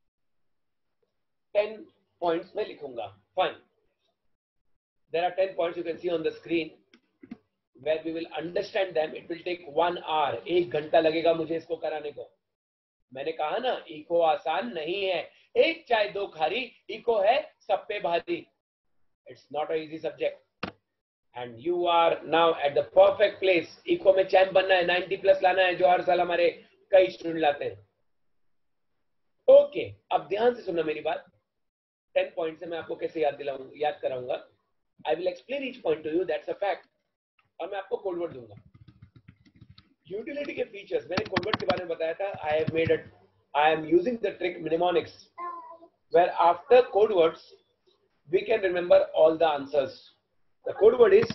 टेन पॉइंट्स में लिखूंगा। Fine, there are ten points you can see on the screen where we will understand them. It will take one hour, एक घंटा लगेगा मुझे इसको कराने को। मैंने कहा ना इको आसान नहीं है, एक चाय दो खारी, इको है सब पे भारी। It's not an easy subject and you are now at the perfect place. Eco में चैंप बनना है, नाइंटी प्लस लाना है, जो हर साल हमारे कई स्टूडेंट लाते हैं। ओके okay, अब ध्यान से सुनना मेरी बात। टेन पॉइंट से मैं आपको कैसे याद दिलाऊंगा, याद कराऊंगा। I will explain each point to you, that's a fact. और मैं आपको कोड वर्ड दूंगा। यूटिलिटी के फीचर्स मैंने कोड वर्ड के बारे में बताया था। I have made it, I am using the trick mnemonics, where after code words we can remember all the answers. The code word is,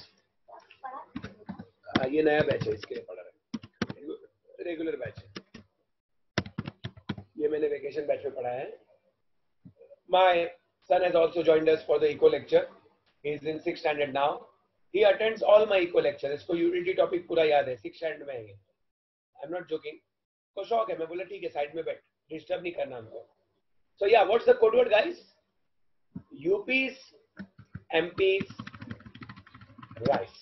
ये नया बैच है इसके लिए पढ़ा रहा है, रेगुलर बैच है, ये मैंने वेकेशन बैच में पढ़ा है। My son has also joined us for the eco lecture. He is in sixth standard now. He attends all my eco lectures. इसको यूटिलिटी टॉपिक पूरा याद है, सिक्स स्टैंडर्ड में है। आई एम नॉट जोकिंग, को शौक है। मैं बोला ठीक है साइड में बैठ, डिस्टर्ब नहीं करना हमको। सो या what's the code word guys? UPS, MPS, rice.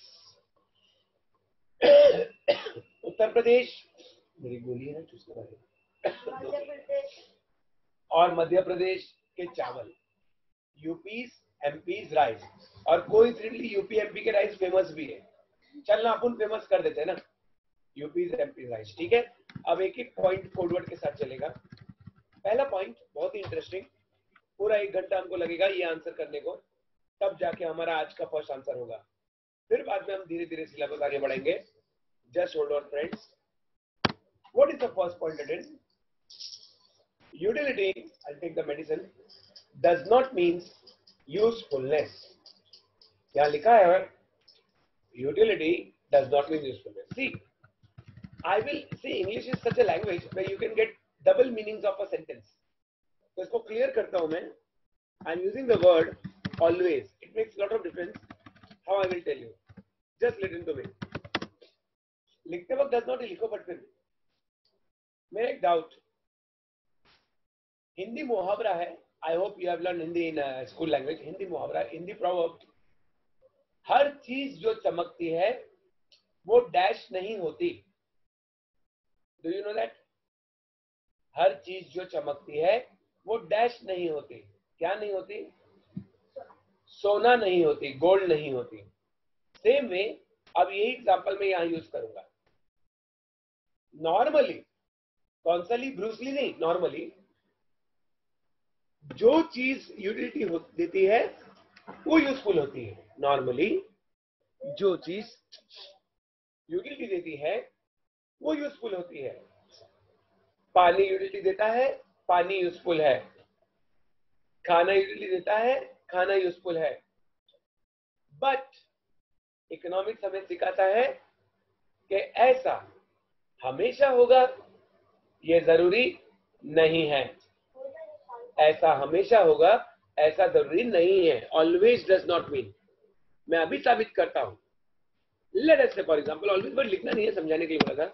Uttar Pradesh, मेरी गोली है ना, और मध्य प्रदेश के चावल। UPS, MPS, rice. और कोइंसिडेंटली यूपी एमपी के राइस फेमस भी है। चलना अपन फेमस कर देते हैं ना, यूपीस एमपीस राइस। ठीक है, अब एक एक पॉइंट कोडवर्ड के साथ चलेगा। पहला पॉइंट बहुत ही इंटरेस्टिंग, पूरा एक घंटा हमको लगेगा ये आंसर करने को, तब जाके हमारा आज का फर्स्ट आंसर होगा। फिर बाद में हम धीरे धीरे सिलेबस आगे बढ़ेंगे। Just hold on friends. What is the first point attend? Utility, I will take the medicine, does not means usefulness. यहाँ लिखा है utility does not mean usefulness. See, I will see English is such a language where you can get double meanings of a sentence. तो इसको clear करता हूँ मैं. I'm using the word always. It makes a lot of difference. How I will tell you. Just listen to me. लिखते वक्त does not ही लिखो, but फिर मेरा एक डाउट, हिंदी मुहावरा है, I hope you have learn Hindi in school language, Hindi मुहावरा, Hindi proverb, हर चीज जो चमकती है वो डैश नहीं होती। Do you know that? हर चीज जो चमकती है वो डैश नहीं होती। क्या नहीं होती? सोना नहीं होती, गोल्ड नहीं होती। सेम वे, अब यही एग्जांपल मैं यहां यूज करूंगा। नॉर्मली, कौन सा ली? ब्रूसली नहीं, नॉर्मली जो चीज यूटिलिटी देती है वो यूजफुल होती है। नॉर्मली जो चीज यूटिलिटी देती है वो यूजफुल होती है। पानी यूटिलिटी देता है, पानी यूजफुल है। खाना यूटिलिटी देता है, खाना यूजफुल है। बट इकोनॉमिक्स हमें सिखाता है कि ऐसा हमेशा होगा, ये जरूरी नहीं है। ऐसा हमेशा होगा ऐसा जरूरी नहीं है। Always does not mean. मैं अभी साबित करता हूं। लेट अस से फॉर एग्जांपल, ऑलवेज वर्ड लिखना नहीं है, समझाने के लिए बोला था।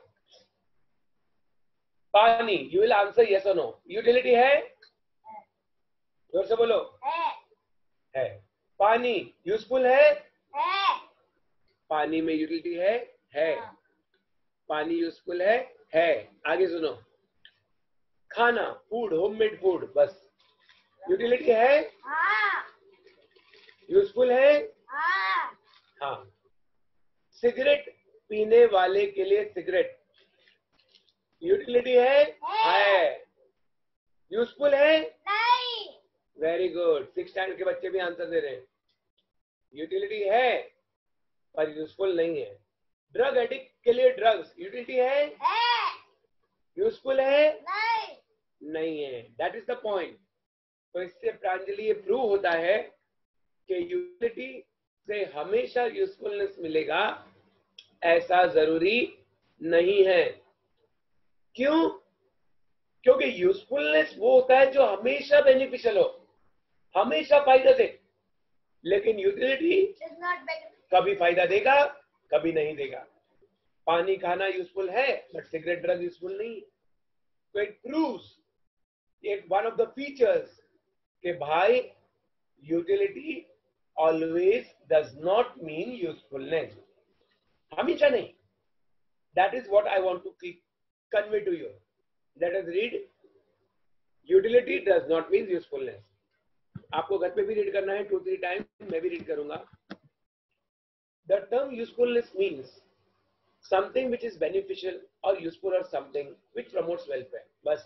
पानी, यू विल आंसर यस और नो। यूटिलिटी है? जोर से बोलो। है। है। पानी यूजफुल है? है। पानी में यूटिलिटी है? है। पानी यूजफुल है? है। आगे सुनो। खाना, फूड, होममेड फूड, बस यूटिलिटी है? हाँ। यूजफुल है? हाँ। हाँ। सिगरेट पीने वाले के लिए सिगरेट यूटिलिटी है? है। यूजफुल है? नहीं। वेरी गुड, सिक्स स्टैंडर्ड के बच्चे भी आंसर दे रहे हैं। यूटिलिटी है पर यूजफुल नहीं है। ड्रग एडिक्ट के लिए ड्रग्स यूटिलिटी है? है। यूजफुल है? नहीं। नहीं है। That is the point. तो इससे प्रांजलि ये प्रूव होता है कि यूटिलिटी से हमेशा यूजफुलनेस मिलेगा ऐसा जरूरी नहीं है। क्यों? क्योंकि यूजफुलनेस वो होता है जो हमेशा बेनिफिशियल हो, हमेशा फायदा दे। लेकिन यूटिलिटी कभी फायदा देगा, कभी नहीं देगा। पानी खाना यूजफुल है बट सिगरेट ड्रग यूजफुल नहीं। तो इट प्रूव्स, एक वन ऑफ द फीचर्स कि भाई utility always does not mean usefulness. हमेशा नहीं। That is what I want to convey to you. Let us read. Utility does not mean usefulness. आपको घर पे भी रीड करना है टू थ्री टाइम, मैं भी रीड करूंगा। The term usefulness means something which is beneficial or useful or something which promotes welfare. बस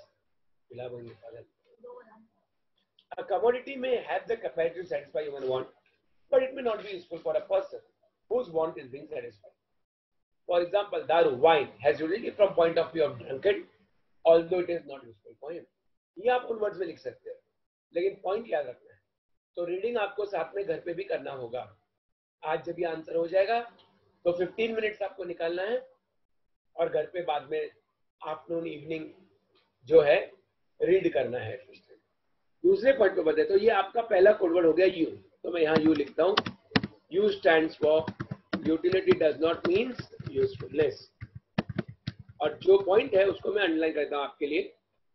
a commodity may have the capacity to satisfy human want, but it may not be useful for a person whose want is being satisfied. For example, daru, wine, has utility from point of view of drunkard, although it is not useful for him. ये आप उन words में लिख सकते हैं, लेकिन point याद रखना है। तो रीडिंग आपको साथ में घर पे भी करना होगा। आज जब ये आंसर हो जाएगा तो फिफ्टीन मिनट्स आपको निकालना है और घर पे बाद में आफ्टरनून इवनिंग जो है रीड करना है। दूसरे पॉइंट पे बताए तो ये आपका पहला कोडवर्ड हो गया यू। तो मैं यहाँ यू लिखता हूँ। U stands for utility does not means usefulness. और जो पॉइंट है उसको मैं अंडरलाइन करता हूँ आपके लिए।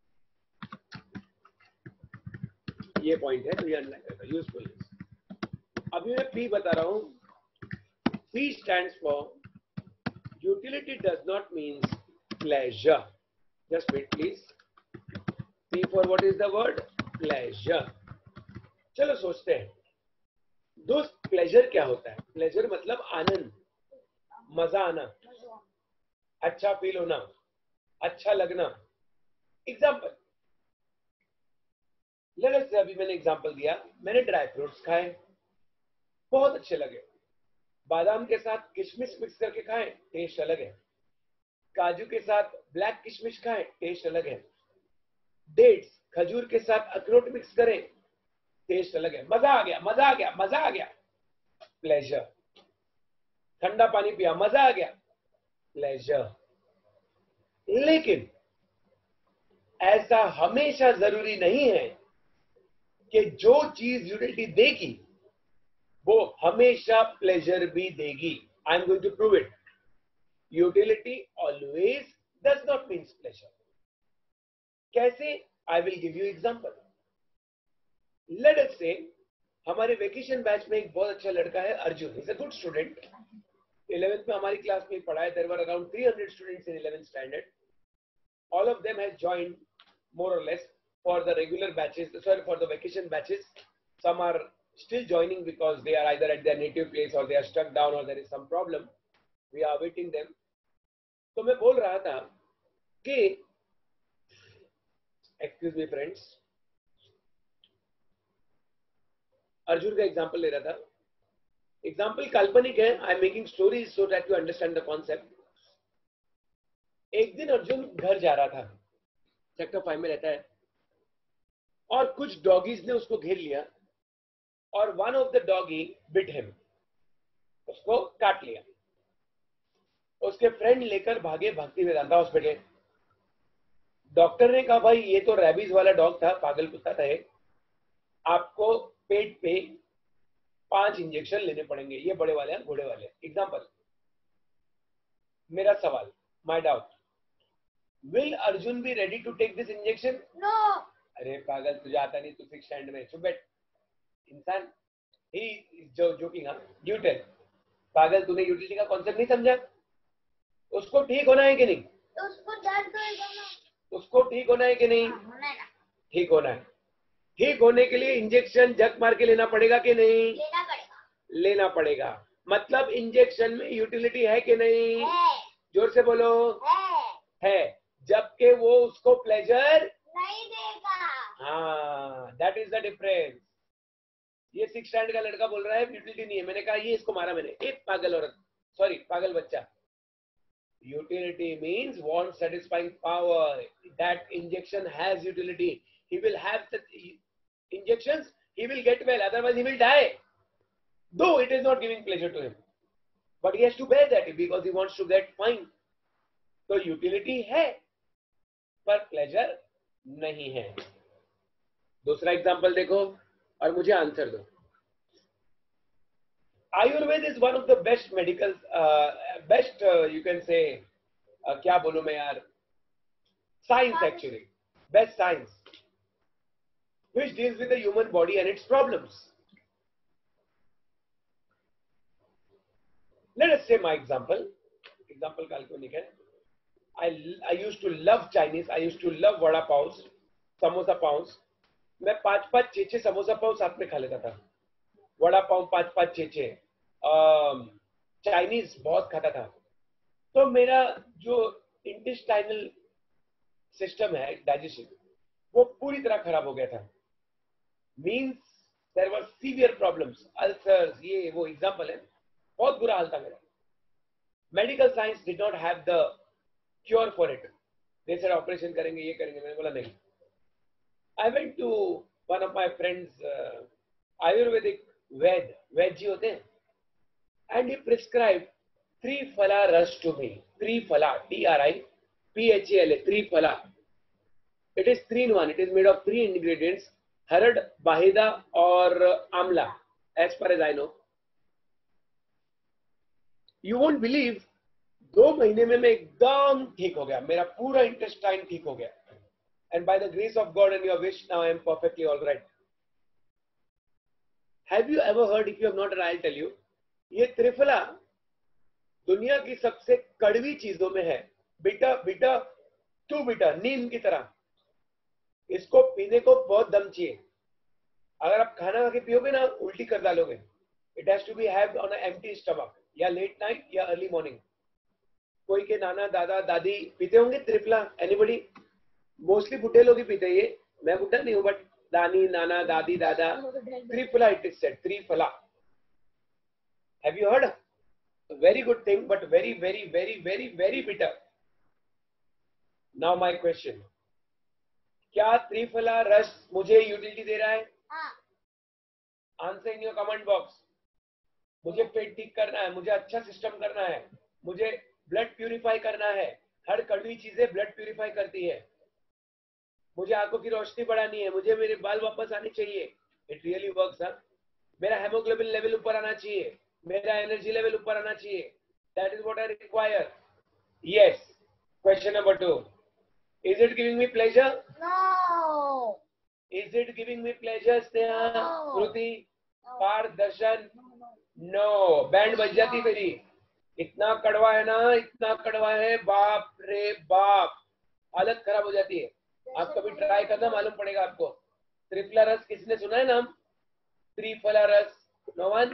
ये पॉइंट है तो ये अंडरलाइन करता हूँ, यूजफुलनेस। अभी मैं पी बता रहा हूँ। P stands for utility does not mean pleasure. Just wait please. P for what is the word? Pleasure. चलो सोचते हैं दोस्त, प्लेजर क्या होता है? प्लेजर मतलब आनंद, मजा आना, अच्छा फील होना, अच्छा लगना। एग्जाम्पल, लेट्स से अभी मैंने एग्जाम्पल दिया, मैंने ड्राई फ्रूट्स खाए, बहुत अच्छे लगे। बादाम के साथ किशमिश मिक्स करके खाएं, टेस्ट अलग है। काजू के साथ ब्लैक किशमिश खाएं, टेस्ट अलग है। डेट्स, खजूर के साथ अखरोट मिक्स करें, टेस्ट अलग है। मजा आ गया, मजा आ गया, मजा आ गया, प्लेजर। ठंडा पानी पिया, मजा आ गया, प्लेजर। लेकिन ऐसा हमेशा जरूरी नहीं है कि जो चीज यूटिलिटी देगी वो हमेशा प्लेजर भी देगी। I am going to prove it. Utility always does not mean pleasure. कैसे? I will give you example. Let us say हमारे वेकेशन बैच में एक बहुत अच्छा लड़का है Arjun. He's a good student. Eleventh में हमारी क्लास में पढ़ा है. There were around three hundred students in eleventh standard. All of them have joined more or less for the regular batches, sorry, for the vacation batches. Some are still joining because they are either at their native place or they are stuck down or there is some problem. We are awaiting them. तो मैं बोल रहा था कि excuse me friends, Arjun का example ले रहा था. एग्जाम्पल काल्पनिक है. I am making stories so that you understand the concept. एक दिन अर्जुन घर जा रहा था. सेक्टर फाइव में रहता है और कुछ डॉगीज ने उसको घेर लिया और one of the doggy bit him. उसको काट लिया. उसके फ्रेंड लेकर भागे भागते हुए दादा हॉस्पिटल. डॉक्टर ने कहा भाई ये तो रैबीज वाला डॉग था, पागल कुत्ता था ये, आपको पेट पे पांच इंजेक्शन लेने पड़ेंगे. ये बड़े वाले हैं, घोड़े वाले. एग्जाम्पल. मेरा सवाल, my doubt, will Arjun be ready to take this injection? No. अरे पागल, तुझे आता नहीं, तू सिक्स स्टैंड में. चुप बैठ इंसान. ही जो जोकिंग. हाँ, यू टेल. पागल, तूने यूटिलिटी का कॉन्सेप्ट नहीं समझा. उसको ठीक होना है कि नहीं? तो उसको दर्द होगा ना. उसको ठीक होना है कि नहीं? ठीक होना है. ठीक होने के लिए इंजेक्शन जग मार के लेना पड़ेगा कि नहीं? लेना पड़ेगा. लेना पड़ेगा. मतलब इंजेक्शन में यूटिलिटी है कि नहीं? है. जोर से बोलो. है. है. जबकि वो उसको प्लेजर नहीं देगा. हाँ, दैट इज द डिफरेंस. ये सिक्स स्टैंड का लड़का बोल रहा है यूटिलिटी नहीं है. मैंने कहा ये इसको मारा मैंने. एक पागल औरत, सॉरी पागल बच्चा. Utility means want satisfying power. That injection has utility. He will have the injections, he will get well, otherwise he will die. Though it is not giving pleasure to him, but he has to bear that because he wants to get fine. So utility है पर pleasure नहीं है. दूसरा example देखो और मुझे answer दो. Ayurveda is one of the best medical, uh, best uh, you can say, uh, क्या बोलूं मैं यार, science actually, best science, which deals with the human body and its problems. Let us say my example. Example काल्पनिक है. I I used to love Chinese. I used to love vada paos, samosa paos. मैं पांच पांच छह छह समोसा पाव साथ में खा लेता था. वड़ा पाव पांच पांच छह छह. चाइनीज बहुत खाता था. तो मेरा जो इंटेस्टाइनल सिस्टम है, डाइजेशन, वो पूरी तरह खराब हो गया था. Means there were severe problems, ulcers, ये वो एग्जांपल है. बहुत बुरा हाल था मेरा. Medical science did not have the cure for it. They said operation करेंगे, ये करेंगे. मैंने बोला नहीं. I went to one of my friends, Ayurvedic वैद, वैद जी होते हैं, and he prescribed Triphala Rush to me. Triphala, T R I P H A L A, Triphala. It is three in one. It is made of three ingredients: हरड़, बाहिदा और Amla. As far as I know, you won't believe, दो महीने में मैं एकदम ठीक हो गया. मेरा पूरा इंटेस्टाइन ठीक हो गया. And by the grace of God and your wish, now I am perfectly all right. Have you ever heard? If you have not, I'll tell you. ये त्रिफला दुनिया की सबसे कड़वी चीजों में है. बिटर, बिटर, टू बिटर, नीम की तरह. इसको पीने को बहुत दम चाहिए. अगर आप खाना खा के पियोगे ना, उल्टी कर डालोगे. It has to be haved on a empty stomach, या लेट नाइट या अर्ली मॉर्निंग. कोई के नाना दादा दादी पीते होंगे त्रिफला? एनीबॉडी? मोस्टली बुढ़े लोग ही पीते हैं ये. मैं बुढ़ा नहीं हूं, बट दानी, नाना, दादी, दादा. Triphala it is said. Triphala. Have you heard? A very good thing, but very, very, very, very, very bitter. Now my question. क्या त्रिफला रस मुझे यूटिलिटी दे रहा है? हाँ. Answer in your comment box. मुझे पेट ठीक करना है, मुझे अच्छा सिस्टम करना है, मुझे ब्लड प्यूरिफाई करना है. हर कड़वी चीजें ब्लड प्यूरिफाई करती है. मुझे आंखों की रोशनी बढ़ानी है, मुझे मेरे बाल वापस आने चाहिए. It really works. हाँ. मेरा हेमोग्लोबिन लेवल ऊपर आना चाहिए, मेरा एनर्जी लेवल ऊपर आना चाहिए. That is what I require. Yes. Question number two. Is it giving me pleasure? No. Is it giving me pleasure, Sneha? No. Kruti? Parth? Darshan? No. Band बज जाती मेरी. इतना कड़वा है ना, इतना कड़वा है, बाप रे बाप, हालत खराब हो जाती है. आप कभी ट्राई करना, मालूम पड़ेगा आपको. त्रिफला रस किसने सुना है नाम? त्रिफला रस? No one?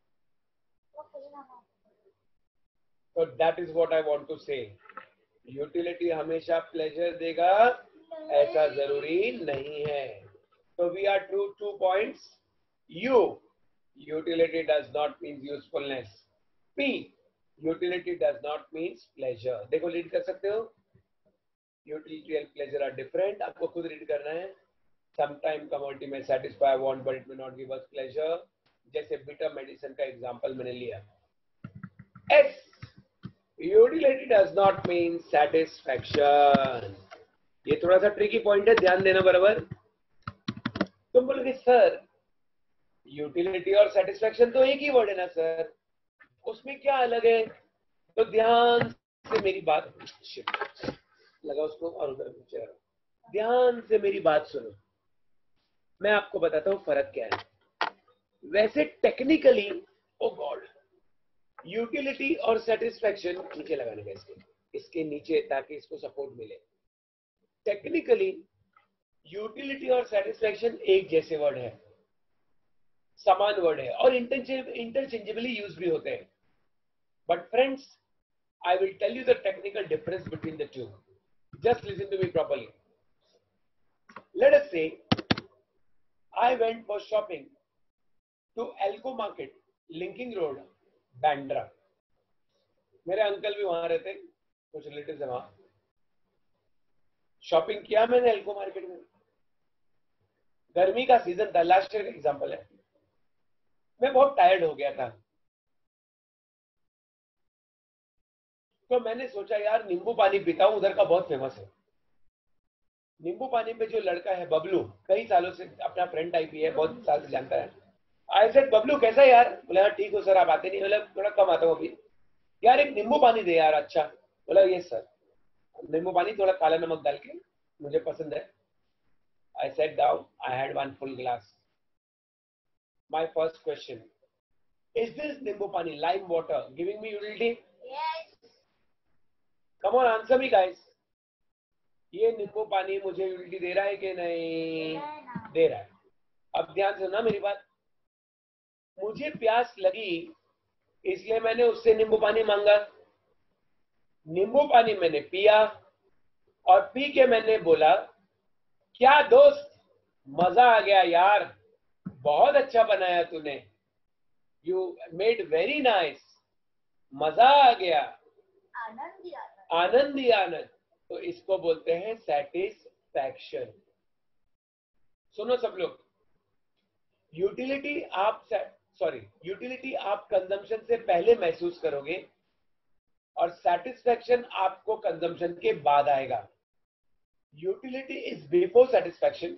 So that is what I want to say. Utility हमेशा प्लेजर देगा ऐसा जरूरी नहीं है. So we are true two points. U, utility does not mean usefulness. P, utility does not mean pleasure. देखो रीड कर सकते हो. Utility and pleasure are different. आपको खुद रीड करना है. Sometime commodity may satisfy want but it may not give us pleasure. जैसे bitter medicine का एग्जाम्पल मैंने लिया. S, utility does not mean satisfaction. ये थोड़ा सा ट्रिकी पॉइंट है, ध्यान देना बराबर. तुम बोलोगे सर यूटिलिटी और सेटिस्फैक्शन तो एक ही वर्ड है ना सर, उसमें क्या अलग है? तो ध्यान से मेरी बात लगा उसको और उधर पीछे, ध्यान से मेरी बात सुनो. मैं आपको बताता हूँ फर्क क्या है. वैसे टेक्निकली, ओ गॉड, यूटिलिटी और सेटिस्फैक्शन नीचे लगाने का, इसके इसके नीचे, ताकि इसको सपोर्ट मिले. टेक्निकली यूटिलिटी और सेटिस्फैक्शन एक जैसे वर्ड है, समान वर्ड है और इंटरचेंजेबली यूज भी होते हैं. But friends, I will tell you the technical difference between the two. Just listen to me properly. Let us say I went for shopping to Elco market, Linking Road, Bandra. मेरे अंकल भी वहां रहते, कुछ रिलेटिव्स है वहां. शॉपिंग किया मैंने एल्को मार्केट में. गर्मी का सीजन था, लास्ट ईयर का एग्जांपल है. मैं बहुत टायर्ड हो गया था, तो मैंने सोचा यार नींबू पानी पीता हूं, उधर का बहुत फेमस है. नींबू पानी पे जो लड़का है बबलू, कई सालों से अपना फ्रेंड टाइप ही है, बहुत साल से जानता है. आई सेड बबलू कैसा है यार? बोला हाँ ठीक हो सर, आप आते नहीं? बोला थोड़ा कम आता हूँ अभी. यार एक नींबू पानी दे यार. अच्छा. बोला ये सर, नींबू पानी थोड़ा काला नमक डाल के, मुझे पसंद है. I set down, I had one full glass. My first question, is this nimbu pani lime water giving me utility? Yes. Come on answer me guys. ये नींबू पानी मुझे यूटिलिटी दे रहा है कि नहीं? दे रहा है. अब ध्यान से सुनना मेरी बात. मुझे प्यास लगी, इसलिए मैंने उससे नींबू पानी मांगा. नींबू पानी मैंने पिया और पी के मैंने बोला क्या दोस्त, मजा आ गया यार, बहुत अच्छा बनाया तूने, यू मेड वेरी नाइस, मजा आ गया, आनंद ही आनंद. आनंद ही आनंद. तो इसको बोलते हैं सेटिस्फैक्शन. सुनो सब लोग, यूटिलिटी आप सॉरी यूटिलिटी आप कंजम्पशन से पहले महसूस करोगे और सेटिस्फैक्शन आपको कंजम्पशन के बाद आएगा. Utility is before satisfaction,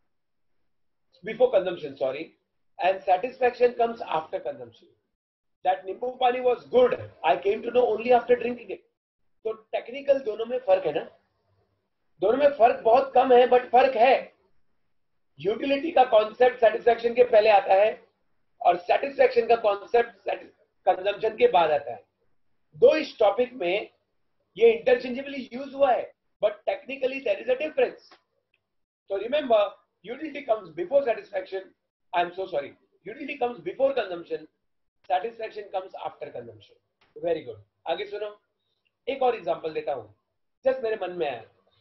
before consumption sorry, and satisfaction comes after consumption. That nimbu pani was good, I came to know only after drinking it. तो टेक्निकल दोनों में फर्क है ना, दोनों में फर्क बहुत कम है, बट फर्क है. यूटिलिटी का कॉन्सेप्ट सेटिस्फैक्शन के पहले आता है और सेटिस्फैक्शन का कॉन्सेप्ट कंजम्पशन के बाद आता है. दो इस टॉपिक में ये इंटरचेंजेबली यूज हुआ है, but technically there is a difference. So remember, utility comes before satisfaction. I'm so sorry. Utility comes before consumption. Satisfaction comes after consumption. Very good. आगे सुनो, एक और एग्जांपल देता हूं, जस्ट मेरे मन में आया.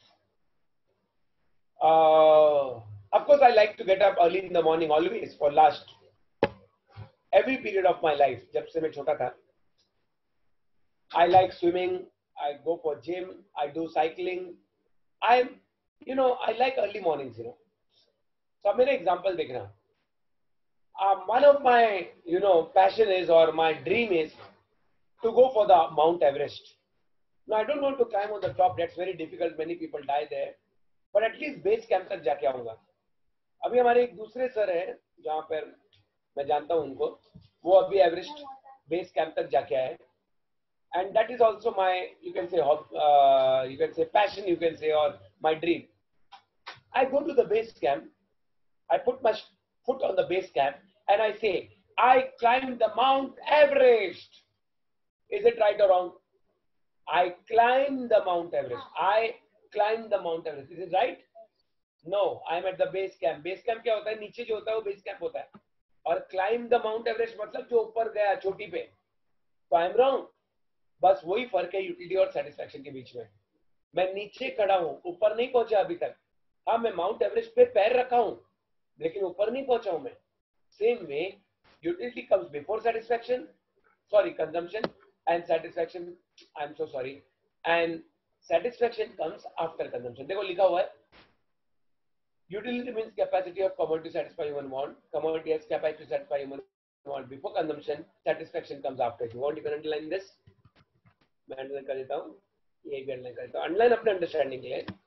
Uh, of course, I like to get up early in the morning always for last every period of my life. जब से मैं छोटा था, I like swimming. I go for gym. I do cycling. I'm, you know, I like early mornings. You know. So मेरे example देखना. Uh, one of my, you know, passion is or my dream is to go for the Mount Everest. Now I don't want to climb on the top. That's very difficult. Many people die there. But at least base camp तक जाके आऊंगा. अभी हमारे एक दूसरे sir हैं जहाँ पर मैं जानता हूँ उनको, वो अभी एवरेस्ट बेस कैंप तक जाके आए. and that is also my, you can say, uh, you can say passion, you can say, or my dream. I go to the base camp, I put my foot on the base camp, and I say, I climbed the Mount Everest. Is it right or wrong? I climbed the Mount Everest. I climbed the Mount Everest. Is it right? No, I am at the base camp. Base camp क्या होता है? नीचे जो होता है वो base camp होता है. और climb the Mount Everest मतलब जो ऊपर गया चोटी पे. तो I am wrong. बस वही फर्क है यूटिलिटी और सेटिस्फैक्शन के बीच में. मैं नीचे खड़ा हूं, ऊपर नहीं पहुंचा अभी तक. हाँ, मैं माउंट एवरेस्ट पे पैर रखा हूं, लेकिन ऊपर नहीं पहुंचा हूं मैं. Same way utility comes before satisfaction, sorry consumption, and satisfaction, I am so sorry, and satisfaction comes after consumption. देखो लिखा हुआ है, utility means capacity of commodity to satisfy human want. Commodity has capacity to satisfy human want before consumption. Satisfaction comes after. If you want, you can underline this. मैं underline कर देता हूँ, ये भी अंडरलाइन कर देता हूँ. अंडरलाइन अपने अंडरस्टैंडिंग के लिए.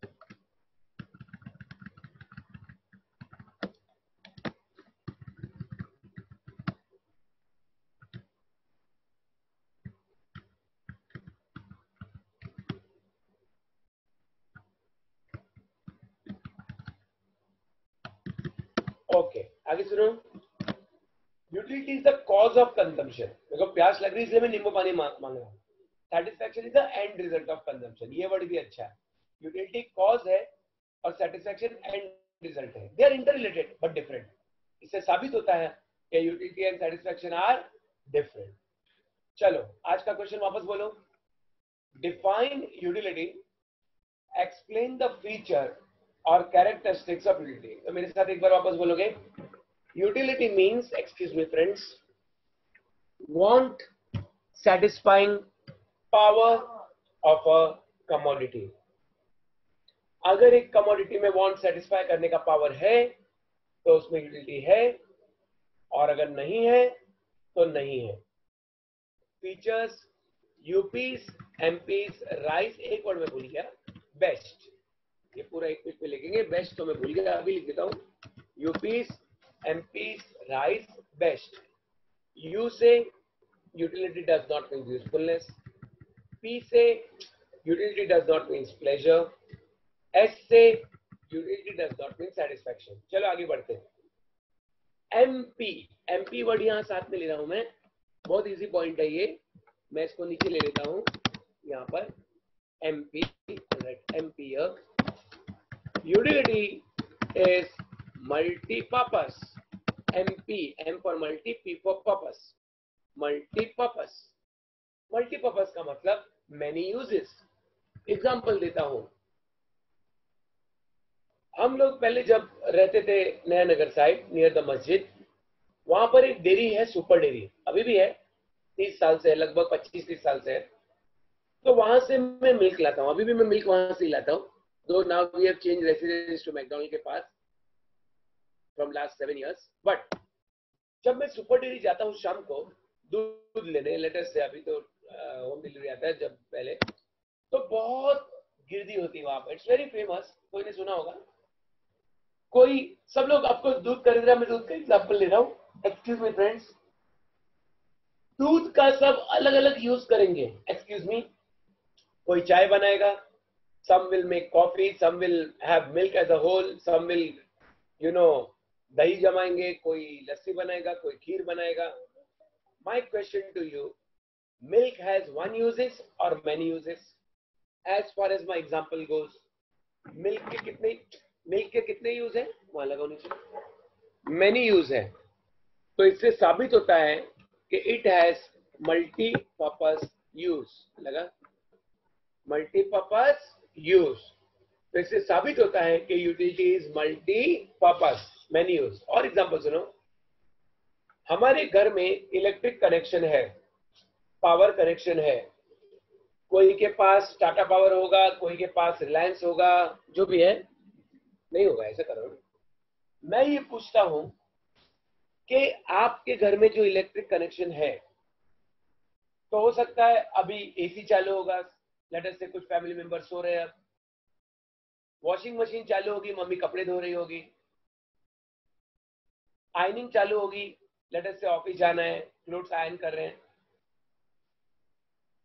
ओके, आगे सुनो. Utility is the cause of consumption. देखो प्यास लग रही है इसलिए मैं नींबू पानी मांग रहा हूँ. Satisfaction is the end result of consumption. ये वर्ड भी अच्छा है. यूटिलिटी कॉज है और सेटिस्फैक्शन एंड रिजल्ट है. They are interrelated but different. इससे साबित होता है कि utility and satisfaction are different. चलो आज का क्वेश्चन वापस बोलो. Define utility, explain the feature और कैरेक्टरिस्टिक्स ऑफ यूटिलिटी. तो मेरे साथ एक बार वापस बोलोगे. Utility means, excuse me friends, want satisfying power of a commodity. अगर एक कमोडिटी में वांट सेटिस्फाई करने का पावर है तो उसमें यूटिलिटी है, और अगर नहीं है तो नहीं है. फीचर्स, यूपीस, एमपीस, राइस, एक वर्ड में भूल गया, बेस्ट. ये पूरा एक पेज पे लिखेंगे. बेस्ट तो मैं भूल गया, अभी लिख देता हूं. UPS, MPS, rice, best. U से utility does not mean usefulness. P से utility does not mean pleasure. S से utility does not mean satisfaction. चलो आगे बढ़ते हैं. M P, M P word यहाँ साथ में ले रहा हूं मैं. बहुत इजी पॉइंट है ये. मैं इसको नीचे ले लेता हूं यहाँ पर. M P, right? M P here. Utility is multi-purpose. M P, M for multi, P for purpose. Multipurpose. Multipurpose का मतलब मैनी यूजेस. एग्जाम्पल देता हूं. हम लोग पहले जब रहते थे नया नगर साइड नियर द मस्जिद, वहां पर एक डेयरी है, सुपर डेयरी. अभी भी है, तीस साल से, लगभग पच्चीस तीस साल से है. तो वहां से मैं मिल्क लाता हूं. अभी भी मैं मिल्क वहां से ही लाता हूं. Though now we have change residence to McDonald के पास from last seven years. But जब मैं सुपर डेयरी जाता हूं शाम को दूध लेने, लेटेस्ट से, अभी तो होम डिलीवरी आता है, जब पहले तो बहुत गिरदी होती है वहां पर. It's very famous. कोई ने सुना होगा. कोई, सब लोग आपको दूध खरीद रहा है. मैं दूध का एग्जांपल ले रहा हूं. एक्सक्यूज मी फ्रेंड्स, दूध का सब अलग अलग यूज करेंगे. एक्सक्यूज मी, कोई चाय बनाएगा, some will make coffee, some will have milk as a whole, some will, you know, दही जमाएंगे, कोई लस्सी बनाएगा, कोई खीर बनाएगा. My question to you, milk has one uses or many uses? As far as my example goes, milk के कितने milk के कितने use है? वहां लगाओ नीचे. Many use है. तो इससे साबित होता है कि it has multi-purpose use. लगा? Multi-purpose use. तो इससे साबित होता है कि utility is multi-purpose, many use. और एग्जाम्पल सुनो. हमारे घर में इलेक्ट्रिक कनेक्शन है, पावर कनेक्शन है. कोई के पास टाटा पावर होगा, कोई के पास रिलायंस होगा, जो भी है. नहीं होगा, ऐसा करो. मैं ये पूछता हूं कि आपके घर में जो इलेक्ट्रिक कनेक्शन है, तो हो सकता है अभी एसी चालू होगा, लेट अस से कुछ फैमिली मेंबर सो रहे हैं, वॉशिंग मशीन चालू होगी, मम्मी कपड़े धो रही होगी, आयनिंग चालू होगी, लेट अस से ऑफिस जाना है, क्लोथ्स आयन कर रहे हैं.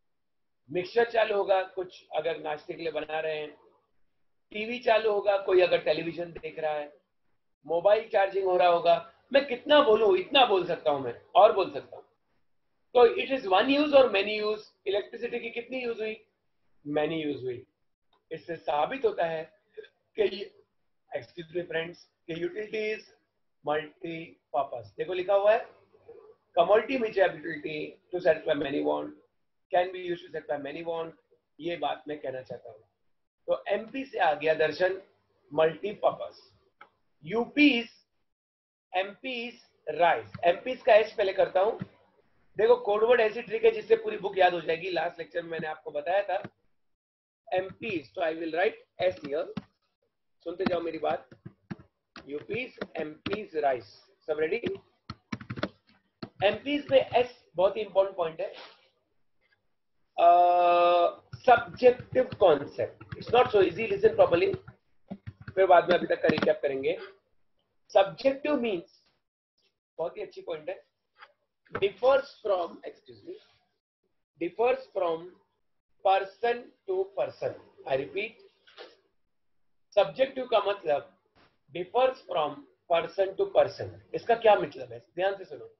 मिक्सचर चालू होगा, कुछ अगर नाश्ते के लिए बना रहे हैं, टीवी चालू होगा, कोई अगर टेलीविजन देख रहा है, मोबाइल चार्जिंग हो रहा होगा। मैं कितना बोलूं, इतना बोल सकता हूं मैं, और बोल सकता हूं। तो इट इज वन यूज और मैनी यूज। इलेक्ट्रिसिटी की कितनी यूज हुई? मैनी यूज हुई। इससे साबित होता है कि एक्सक्यूज मी फ्रेंड्स, कि यूटिलिटी इज मल्टीपर्पज। देखो लिखा हुआ है, commodity which ability to satisfy many want can be used to satisfy many want। ये बात मैं कहना चाहता हूँ। तो एमपी से आ गया दर्शन, multipurpose. UPS, MPS, rice. MPS का एस पहले करता हूँ। देखो कोडवर्ड ऐसी ट्रिक है जिससे पूरी बुक याद हो जाएगी। लास्ट लेक्चर में मैंने आपको बताया था एमपीज, तो I will write S here. सुनते जाओ मेरी बात। यूपीज, एमपीज, राइस, सब रेडी? एमपीज में एस बहुत ही इंपॉर्टेंट पॉइंट है। Subjective concept, it's not so easy, listen properly, फिर बाद में अभी तक का रिकैप करेंगे। सब्जेक्टिव मीन्स, बहुत ही अच्छी पॉइंट है, differs from, excuse me, differs from person to person. I repeat, subjective का मतलब differs from person to person. इसका क्या मतलब है, ध्यान से सुनो।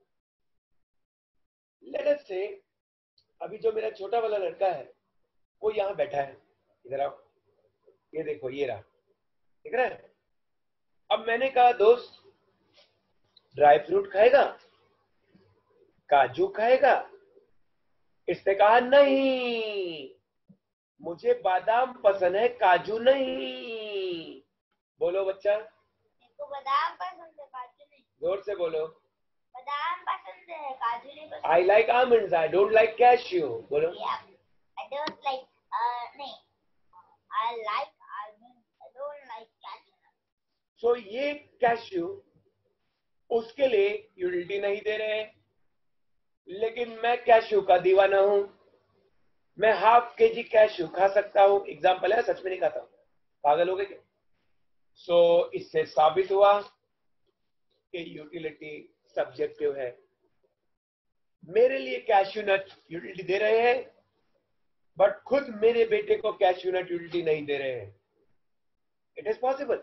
लेट अस से अभी जो मेरा छोटा वाला लड़का है वो यहाँ बैठा है, इधर आओ, ये देखो, ये रहा, दिख रहा है? अब मैंने कहा दोस्त ड्राई फ्रूट खाएगा, काजू खाएगा? इसने कहा नहीं, मुझे बादाम पसंद है, काजू नहीं। बोलो बच्चा, मेरे को बादाम पसंद है, काजू नहीं। जोर से बोलो। बादाम पसंद है, काजू नहीं पसंद। I like almonds, I don't like cashew. बोलो। आई डोंट लाइक, नहीं, I like almond, I don't like cashew. So ये कैश्यू उसके लिए यूटिलिटी नहीं दे रहे हैं, लेकिन मैं कैश्यू का दीवाना हूं। मैं हाफ के जी कैश्यू खा सकता हूं। एग्जाम्पल है, सच में नहीं खाता, पागल हो गए क्या? सो so, इससे साबित हुआ कि यूटिलिटी सब्जेक्टिव है। मेरे लिए कैश्यू नट यूटिलिटी दे रहे हैं, बट खुद मेरे बेटे को कैश्यू नट यूटिलिटी नहीं दे रहे हैं। It is possible.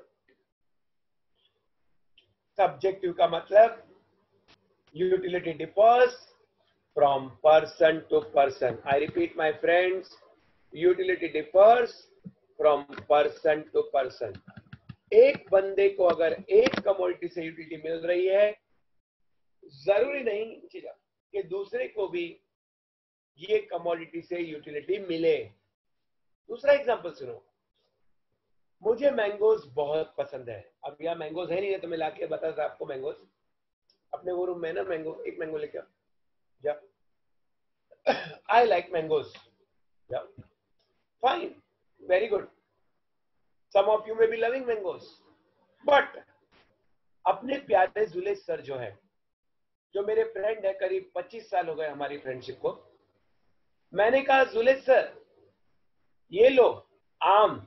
सब्जेक्टिव का मतलब utility differs from person to person. I repeat my friends, utility differs from person to person. एक बंदे को अगर एक कमोडिटी से यूटिलिटी मिल रही है, जरूरी नहीं कि दूसरे को भी ये कमोडिटी से यूटिलिटी मिले। दूसरा एग्जांपल सुनो, मुझे मैंगोज बहुत पसंद है। अब यहाँ मैंगोज है नहीं है तो मैं लाके बता था आपको मैंगोज। अपने वो रूम में ना मैंगो, एक मैंगो लेके आओ जा। आई लाइक मैंगोज, जा, fine, very good. Some of you may be loving mangoes, but अपने प्यारे जुले सर जो है, जो मेरे फ्रेंड है, करीब पच्चीस साल हो गए हमारी फ्रेंडशिप को। मैंने कहा जुले सर ये लो आम,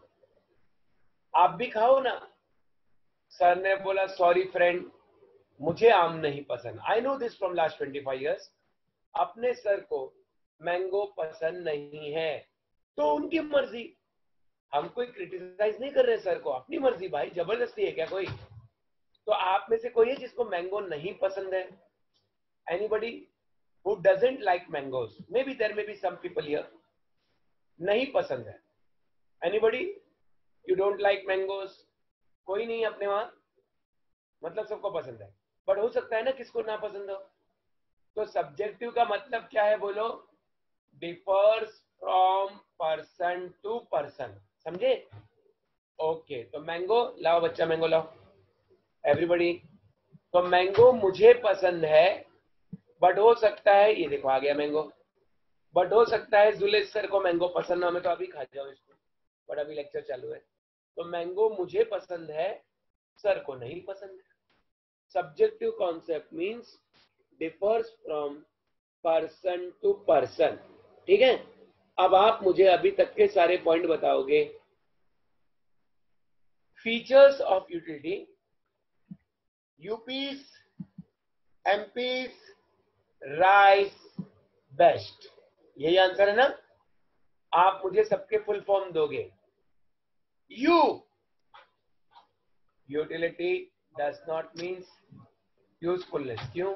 आप भी खाओ ना। सर ने बोला सॉरी फ्रेंड, मुझे आम नहीं पसंद। I know this from last twenty five years. अपने सर को मैंगो पसंद नहीं है, तो उनकी मर्जी। हम कोई क्रिटिसाइज नहीं कर रहे सर को, अपनी मर्जी भाई, जबरदस्ती है क्या कोई? तो आप में से कोई है जिसको मैंगो नहीं पसंद है? Anybody who doesn't like mangoes? May be there may be some people here नहीं पसंद है। Anybody you don't like mangoes? कोई नहीं अपने वहां, मतलब सबको पसंद है, बट हो सकता है ना किसको ना पसंद हो। तो सब्जेक्टिव का मतलब क्या है बोलो? Differs from person to person. समझे? ओके, तो मैंगो लाओ बच्चा, मैंगो लाओ एवरीबॉडी। तो मैंगो मुझे पसंद है, बट हो सकता है, ये देखो आ गया मैंगो, बट हो सकता है जुलेश सर को मैंगो पसंद ना हो। मैं तो अभी खा जाऊं इसको, बट अभी लेक्चर चालू है। तो मैंगो मुझे पसंद है, सर को नहीं पसंद है। Subjective concept means differs from person to person. ठीक है? अब आप मुझे अभी तक के सारे पॉइंट बताओगे। Features of utility, UPS, MPS, rice, best, यही आंसर है ना? आप मुझे सबके फुल फॉर्म दोगे। U, utility does not means usefulness. क्यों?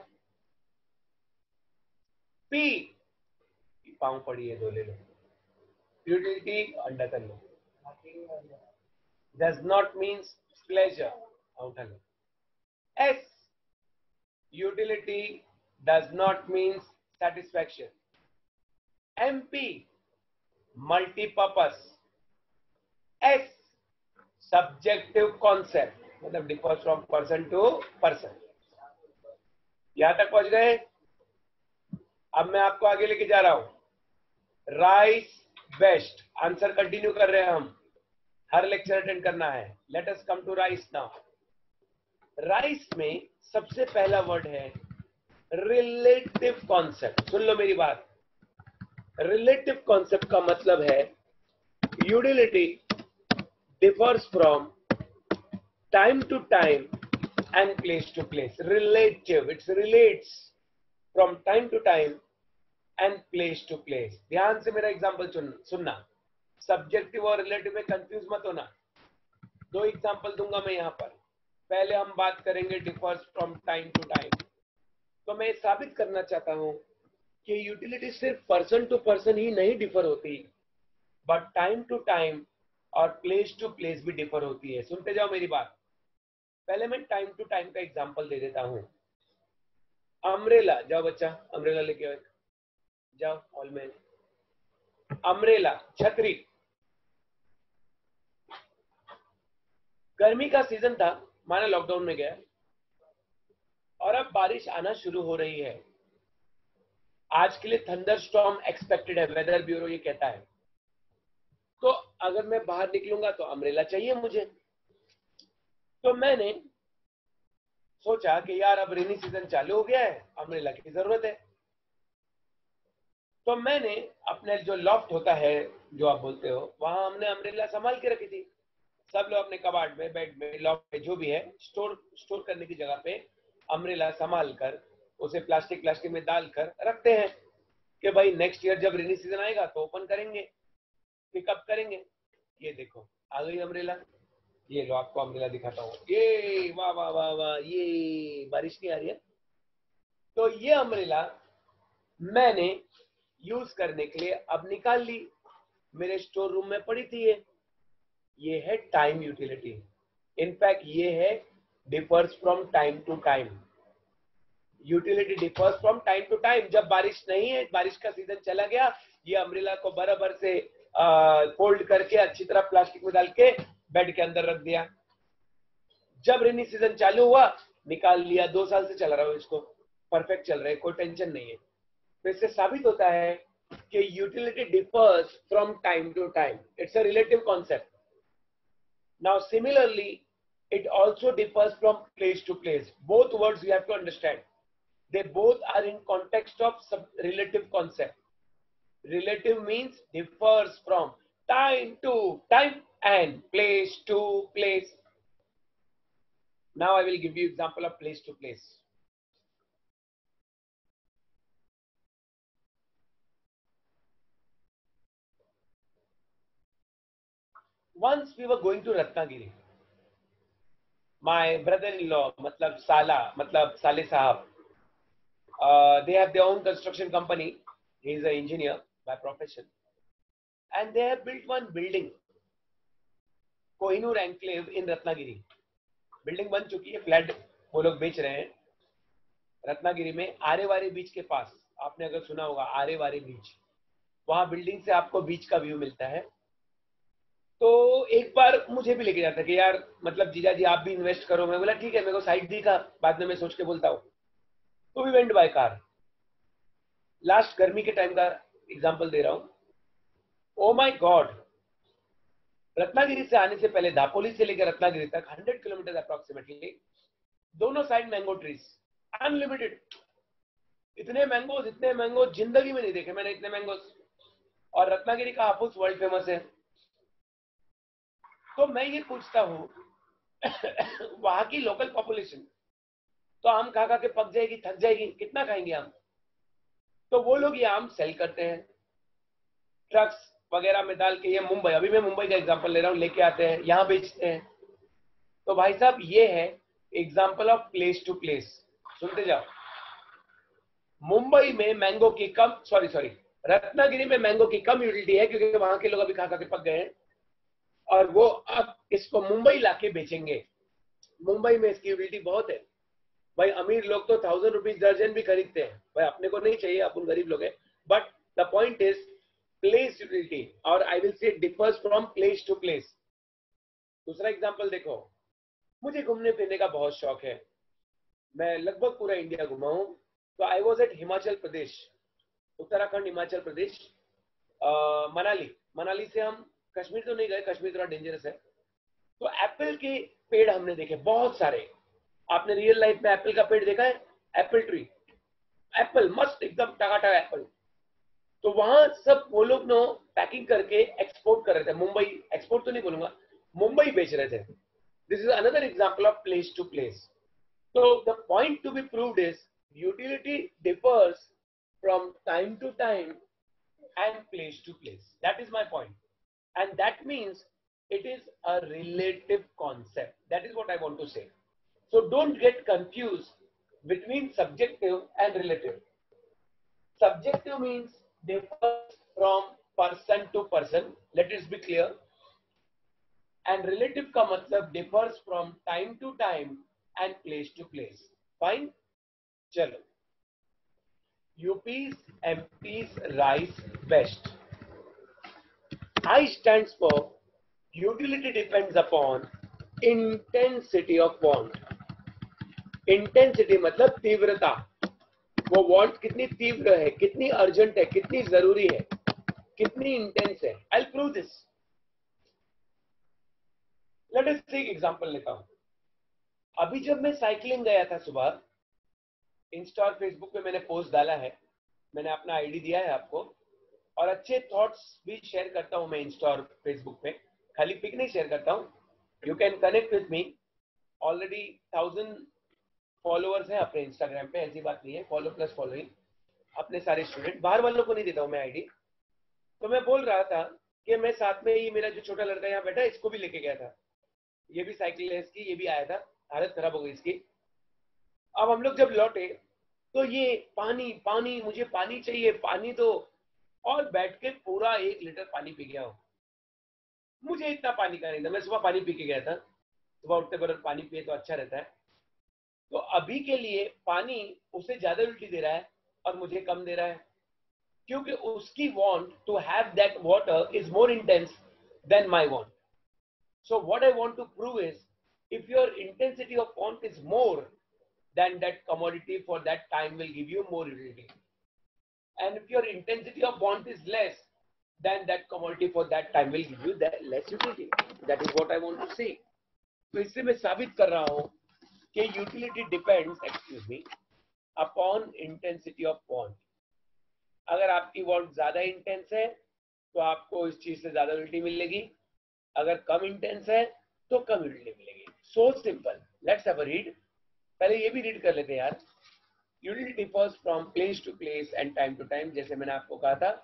पी, पाँव पड़ी है दो ले लो। यूटिलिटी अंडा कर लो। डज नॉट मीन्स प्लेजर, उठा लो। S, utility does not means satisfaction. MP, multipurpose. S, subjective concept, मतलब differs from person to person. यहां तक पहुंच गए? अब मैं आपको आगे लेके जा रहा हूं। राइस बेस्ट, आंसर कंटिन्यू कर रहे हैं हम, हर लेक्चर अटेंड करना है। Let us come to rice now. Rice में सबसे पहला वर्ड है रिलेटिव कॉन्सेप्ट। सुन लो मेरी बात। रिलेटिव कॉन्सेप्ट का मतलब है utility differs from time to time and place to place. Relative, it relates from time to time and place to place. ध्यान से मेरा एग्जांपल सुनना, सब्जेक्टिव और रिलेटिव में कंफ्यूज मत होना। दो एग्जांपल दूंगा मैं यहाँ पर। पहले हम बात करेंगे differs from time to time. तो मैं साबित करना चाहता हूँ कि यूटिलिटी सिर्फ पर्सन टू पर्सन ही नहीं डिफर होती, बट टाइम टू टाइम और प्लेस टू प्लेस भी डिफर होती है। सुनते जाओ मेरी बात। पहले मैं टाइम टू टाइम का एग्जांपल दे देता हूं। अम्ब्रेला, जाओ बच्चा अम्ब्रेला लेके आओ, जाओ हॉल में। अम्ब्रेला, छतरी। गर्मी का सीजन था, माना लॉकडाउन में गया, और अब बारिश आना शुरू हो रही है। आज के लिए थंडर स्टॉर्म एक्सपेक्टेड है, वेदर ब्यूरो ये कहता है। तो अगर मैं बाहर निकलूंगा तो अम्ब्रेला चाहिए मुझे। तो मैंने सोचा कि यार अब रेनी सीजन चालू हो गया है, अम्ब्रेला की जरूरत है। तो मैंने अपने जो लॉफ्ट होता है, जो आप बोलते हो, वहां हमने अम्ब्रेला संभाल के रखी थी। सब लोग अपने कबाड़ में, बेड में, लॉफ्ट में, जो भी है, स्टोर स्टोर करने की जगह पे अम्ब्रेला संभाल कर उसे प्लास्टिक प्लास्टिक में डालकर रखते हैं कि भाई नेक्स्ट ईयर जब रेनी सीजन आएगा तो ओपन करेंगे, पिकअप करेंगे। ये देखो आ गई अम्ब्रेला। ये लो आपको अम्ब्रेला दिखाता हूँ। ये वाह वाह वाह वाह, ये बारिश नहीं आ रही है। तो ये अम्ब्रेला मैंने यूज करने के लिए अब निकाल ली, मेरे स्टोर रूम में पड़ी थी। ये ये है टाइम यूटिलिटी। इनफैक्ट ये है differs from time to time. Utility differs from time to time. जब बारिश नहीं है, बारिश का सीजन चला गया, ये अम्ब्रेला को बराबर से फोल्ड करके अच्छी तरह प्लास्टिक में डाल के बेड के अंदर रख दिया। जब रेनी सीजन चालू हुआ, निकाल लिया। दो साल से चला रहा हूं इसको, परफेक्ट चल रहा है, कोई टेंशन नहीं है। तो इससे साबित होता है कि utility differs from time to time. It's a relative concept. Now similarly it also differs from place to place. Both words you have to understand. They both are in context of sub relative concept. Relative means differs from time to time and place to place. Now I will give you example of place to place. Once we were going to Ratnagiri. My brother-in-law, matlab Sala, matlab Saleh Sahab, uh, they have their own construction company. He is an engineer by profession. And they have built one building, Kohinoor Enclave in Ratnagiri. Building बन चुकी है, flat वो लोग बेच रहे हैं रत्नागिरी में, आरेवारे बीच के पास। आपने अगर सुना होगा आरेवारे बीच, वहां बिल्डिंग से आपको बीच का व्यू मिलता है। तो एक बार मुझे भी लेके जाता कि यार मतलब जीजा जी आप भी इन्वेस्ट करो। मैं बोला ठीक है, मेरे को साइट दिखा, बाद में मैं सोच के बोलता हूँ। तो we went by car. Last गर्मी के टाइम का एग्जांपल दे रहा हूँ। ओ माय गॉड, रत्नागिरी से आने से पहले, दापोली से लेकर रत्नागिरी तक हंड्रेड किलोमीटर अप्रोक्सीमेटली, दोनों साइड मैंगो ट्रीज, अनलिमिटेड। इतने मैंगोज, इतने मैंगोज जिंदगी में नहीं देखे मैंने, इतने मैंगोज। और रत्नागिरी का हापुस वर्ल्ड फेमस है। तो मैं ये पूछता हूँ वहां की लोकल पॉपुलेशन तो आम खा खा के पक जाएगी, थक जाएगी, कितना खाएंगे आम। तो वो लोग ये आम सेल करते हैं, ट्रक्स वगैरह में डाल के ये मुंबई, अभी मैं मुंबई का एग्जांपल ले रहा हूँ, लेके आते हैं, यहाँ बेचते हैं। तो भाई साहब ये है example of place to place. सुनते जाओ। मुंबई में मैंगो की कम सॉरी सॉरी रत्नागिरी में मैंगो की कम यूटिलिटी है, क्योंकि वहां के लोग अभी खा खा के पक गए हैं, और वो अब इसको मुंबई लाके बेचेंगे। मुंबई में इसकी यूटिलिटी बहुत है भाई। अमीर लोग तो थाउजेंड रुपीज दर्जन भी खरीदते हैं भाई, अपने को नहीं चाहिए, अपन गरीब लोग हैं। But the point is place utility, और I will say differs from place to place. दूसरा एग्जांपल देखो, मुझे घूमने फिरने का बहुत शौक है, मैं लगभग पूरा इंडिया घुमा हूं। तो I was at Himachal Pradesh, Uttarakhand Himachal Pradesh, uh, Manali Manali से हम कश्मीर तो नहीं गए, कश्मीर थोड़ा डेंजरस है। तो एप्पल के पेड़ हमने देखे बहुत सारे। आपने रियल लाइफ में एप्पल का पेड़ देखा है? एप्पल ट्री, एप्पल मस्त एकदम टकाटक एप्पल। तो वहां सब वो लोग नो पैकिंग करके एक्सपोर्ट कर रहे थे मुंबई, एक्सपोर्ट तो नहीं बोलूंगा, मुंबई बेच रहे थे। This is another example of place to place. So the point to be proved is utility differs from time to time and place to place. That is my point. And that means it is a relative concept. That is what I want to say. So don't get confused between subjective and relative. Subjective means differs from person to person. Let us be clear. And relative का मतलब differs from time to time and place to place. Fine? चलो, UPS MPS rice best. I stands for utility depends upon intensity of want. Intensity मतलब तीव्रता, वो want कितनी तीव्र है, कितनी अर्जेंट है, कितनी जरूरी है, कितनी इंटेंस है। I'll prove this. Let us take example लेता हूं। अभी जब मैं साइकिलिंग गया था सुबह, इंस्टा और फेसबुक पे मैंने पोस्ट डाला है, मैंने अपना आईडी दिया है आपको, और अच्छे थॉट्स भी शेयर करता हूं मैं इंस्टा और फेसबुक पे, खाली पिक नहीं शेयर करता हूं। You can connect with me, already thousand followers हैं अपने इंस्टाग्राम पे, ऐसी बात नहीं है, फॉलो प्लस फॉलोइंग अपने सारे स्टूडेंट, बाहर वालों को नहीं देता हूं मैं आईडी। तो मैं बोल रहा था कि मैं साथ में ही मेरा जो छोटा लड़का यहाँ बैठा है इसको भी लेके गया था, ये भी साइकिल है इसकी, ये भी आया था, हालत खराब हो गई इसकी। अब हम लोग जब लौटे तो ये पानी पानी, मुझे पानी चाहिए, पानी दो, और बैठ के पूरा एक लीटर पानी पी गया हूं। मुझे इतना पानी का नहीं था, मैं सुबह पानी पी के गया था, सुबह उठते पर पानी पिए तो अच्छा रहता है। तो अभी के लिए पानी उसे ज्यादा उल्टी दे रहा है और मुझे कम दे रहा है, क्योंकि उसकी want to have that water is more intense than my want. So what I want to prove is, if your intensity of want is more, then that commodity for that time will give you more utility. And if your intensity of want is less, then that commodity for that time will give you that less utility. That is what I want to say. तो इससे मैं साबित कर रहा हूं कि utility depends, excuse me, upon intensity of want. अगर आपकी want ज्यादा इंटेंस है तो आपको इस चीज से ज्यादा utility मिलेगी, अगर कम इंटेंस है तो कम utility मिलेगी। So simple. Let's have a read. पहले ये भी रीड कर लेते हैं यार। Utility differs from place to place and time to time, जैसे मैंने आपको कहा था।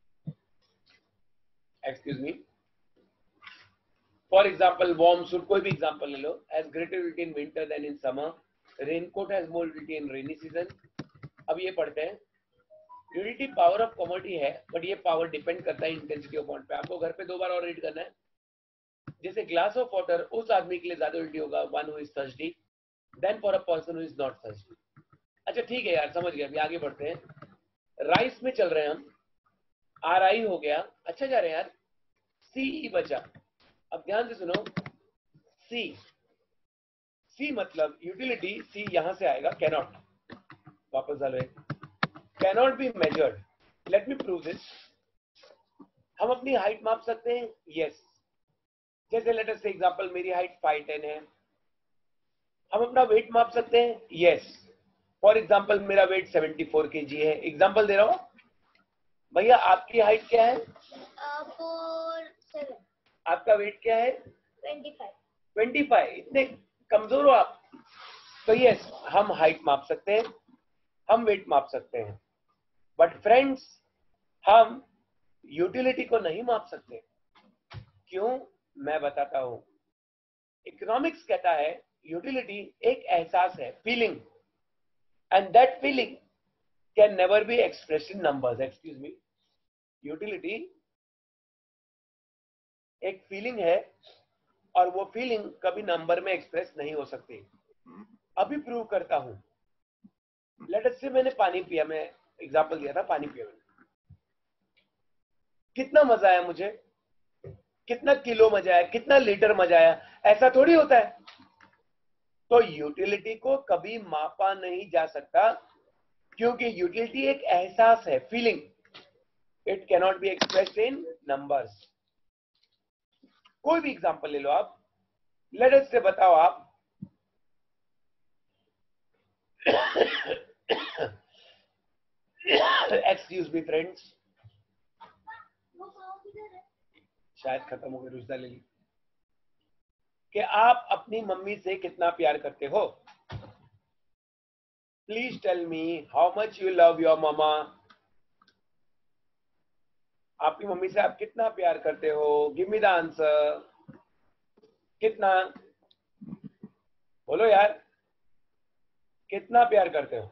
Excuse me. For example, warm suit, कोई भी example ले लो, has greater utility in winter than in summer. Raincoat has more utility in rainy season. अब ये पढ़ते हैं। Utility power of commodity है, but ये power depend करता है intensity of want पे। आपको घर पे दो बार और रीड करना है। जैसे ग्लास ऑफ वाटर उस आदमी के लिए ज्यादा उल्टी होगा, one who is thirsty, then for a person who is not thirsty. अच्छा ठीक है यार, समझ गया, अभी आगे बढ़ते हैं। राइस में चल रहे हैं हम, आर आई हो गया, अच्छा जा रहे हैं यार, सी ई बचा। अब ध्यान से सुनो, सी सी मतलब यूटिलिटी, सी यहां से आएगा, कैनॉट, वापस डालो, cannot be measured. Let me prove this. हम अपनी हाइट माप सकते हैं, यस yes. जैसे लेट अस से एग्जांपल, मेरी हाइट फाइव टेन है। हम अपना वेट माप सकते हैं, यस। फॉर एग्जांपल मेरा वेट सेवेंटी फोर केजी है, एग्जांपल दे रहा हूं। भैया आपकी हाइट क्या है? Four seven. आपका वेट क्या है? Twenty five. Twenty five. इतने कमजोर हो आप? तो यस, हम हाइट माप सकते हैं, हम वेट माप सकते हैं, बट फ्रेंड्स हम यूटिलिटी को नहीं माप सकते। क्यों? मैं बताता हूं। इकोनॉमिक्स कहता है यूटिलिटी एक एहसास है, feeling, and that feeling can never be expressed in numbers. Excuse me, utility एक फीलिंग है और वो फीलिंग कभी नंबर में एक्सप्रेस नहीं हो सकती। अभी प्रूव करता हूं। लेट अस से मैंने पानी पिया, मैं एग्जांपल दिया था, पानी पिया मैंने, कितना मजा आया मुझे, कितना किलो मजा आया, कितना लीटर मजा आया, ऐसा थोड़ी होता है। तो यूटिलिटी को कभी मापा नहीं जा सकता, क्योंकि यूटिलिटी एक एहसास है, feeling. It cannot be expressed in numbers. कोई भी एग्जांपल ले लो आप, लेट अस से बताओ आप एक्सक्यूज मी फ्रेंड्स, शायद खत्म हो गई, रुजदा ले ली, कि आप अपनी मम्मी से कितना प्यार करते हो। Please tell me how much you love your mama. आपकी मम्मी से आप कितना प्यार करते हो? Give me the answer. कितना? बोलो यार, कितना प्यार करते हो?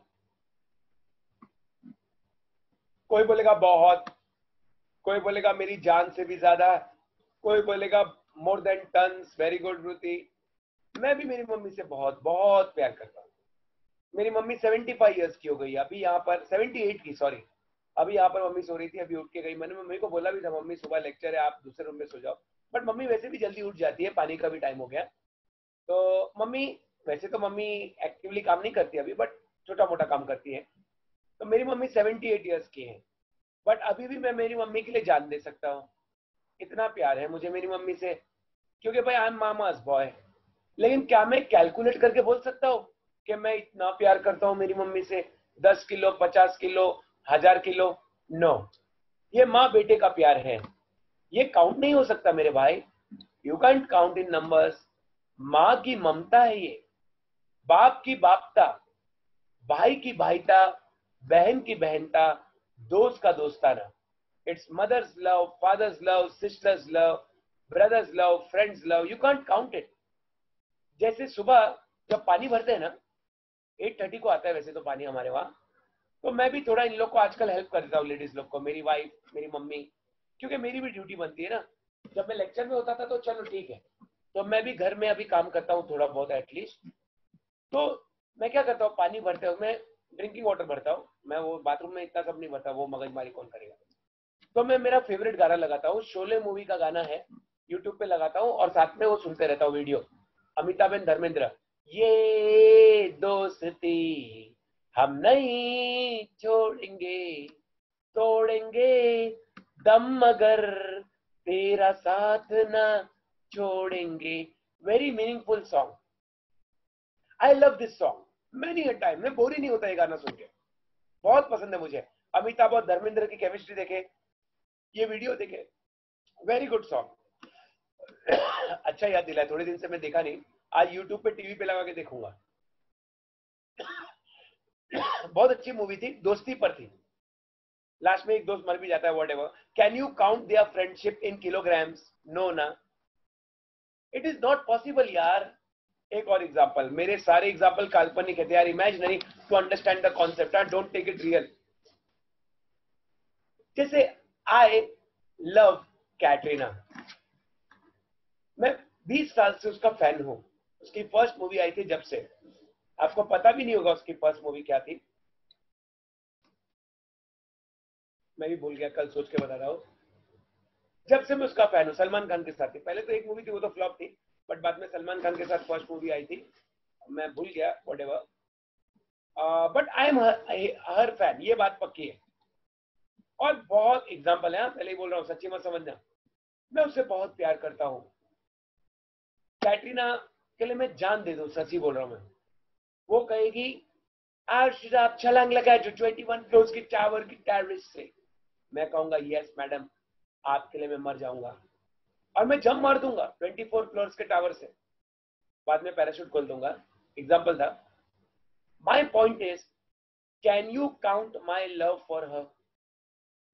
कोई बोलेगा बहुत, कोई बोलेगा मेरी जान से भी ज्यादा, कोई बोलेगा more than tons. Very good Ruti. मैं भी मेरी मम्मी से बहुत बहुत प्यार करता हूँ। मेरी मम्मी पचहत्तर इयर्स की हो गई, अभी यहाँ पर अठहत्तर की, सॉरी, अभी यहाँ पर मम्मी सो रही थी, अभी उठ के गई। मैंने मम्मी को बोला भी था, मम्मी सुबह लेक्चर है, आप दूसरे रूम में सो जाओ, बट मम्मी वैसे भी जल्दी उठ जाती है, पानी का भी टाइम हो गया। तो मम्मी, वैसे तो मम्मी एक्टिवली काम नहीं करती अभी, बट छोटा मोटा काम करती है। तो मेरी मम्मी अठहत्तर इयर्स की है, बट अभी भी मैं मेरी मम्मी के लिए जान दे सकता हूँ। इतना प्यार है मुझे मेरी मम्मी से, क्योंकि भाई आई एम मामास बॉय। लेकिन क्या मैं कैलकुलेट करके बोल सकता हूँ कि मैं इतना प्यार करता हूँ मेरी मम्मी से, दस किलो, पचास किलो, हजार किलो? नो। ये माँ बेटे का प्यार है, ये काउंट नहीं हो सकता मेरे भाई। You can't count in numbers. माँ की ममता है ये, बाप की बापता, भाई की भाईता, बहन की बहनता, दोस्त का दोस्ताना। It's mother's love, father's love, sister's love, brother's love, friends love, you can't count it. जैसे सुबह जब पानी भरते हैं ना, एट थर्टी को आता है वैसे तो पानी हमारे वहां, तो मैं भी थोड़ा इन लोग को आजकल हेल्प कर देता हूँ, लेडीज लोग को, मेरी वाइफ, मेरी मम्मी, क्योंकि मेरी भी ड्यूटी बनती है ना। जब मैं लेक्चर में होता था तो चलो ठीक है, तो मैं भी घर में अभी काम करता हूँ थोड़ा बहुत एटलीस्ट। तो मैं क्या करता हूँ, पानी भरते हुए मैं ड्रिंकिंग वाटर भरता हूँ, मैं वो बाथरूम में इतना सब नहीं भरता, वो मगजमारी कौन करेगा। तो मैं मेरा फेवरेट गाना लगाता हूँ, शोले मूवी का गाना है, यूट्यूब पे लगाता हूँ और साथ में वो सुनते रहता हूँ वीडियो, अमिताभ एंड धर्मेंद्र। ये दोस्ती हम नहीं छोड़ेंगे, तोड़ेंगे दम मगर तेरा साथ ना छोड़ेंगे। Very meaningful song, I love this song many a time. मैं बोर ही नहीं होता ये गाना सुन के, बहुत पसंद है मुझे। अमिताभ और धर्मेंद्र की केमिस्ट्री देखे, ये वीडियो देखे, वेरी गुड सॉन्ग। अच्छा याद दिलाया, थोड़े दिन से मैं देखा नहीं, आज यूट्यूब पे टीवी पे लगा के देखूंगा। बहुत अच्छी मूवी थी, दोस्ती पर थी। लास्ट में एक दोस्त मर भी जाता है, whatever. Can you count their friendship in kilograms? No ना, इट इज नॉट पॉसिबल यार। एक और एग्जांपल, मेरे सारे एग्जांपल काल्पनिक है, यार imaginary, to understand the concept, don't take it real. जैसे आई लव कैटरीना, मैं बीस साल से उसका फैन हूं। उसकी फर्स्ट मूवी आई थी जब से, आपको पता भी नहीं होगा उसकी फर्स्ट मूवी क्या थी, मैं भी भूल गया, कल सोच के बता रहा हूँ। जब से मैं उसका फैन हूँ, सलमान खान के साथ थी। पहले तो एक मूवी थी, वो तो फ्लॉप थी, बट बाद में सलमान खान के साथ फर्स्ट मूवी आई थी, मैं भूल गया, whatever. But I am her fan, ये बात पक्की है। और बहुत एग्जाम्पल है, पहले ही बोल रहा हूँ, सच्ची मत समझना, मैं उससे बहुत प्यार करता हूँ। कैटरीना के लिए मैं जान दे दूं, सच्ची बोल रहा हूँ मैं। वो कहेगी आज आप छलांग लगाए जो इक्कीस फ्लोर्स की टावर की टेरेस से, मैं कहूंगा यस मैडम, आपके लिए मैं मर जाऊंगा, और मैं जंप मार दूंगा चौबीस फ्लोर्स के टावर से, बाद में पैराशूट खोल दूंगा। एग्जांपल था। My point is, can you count my love for her?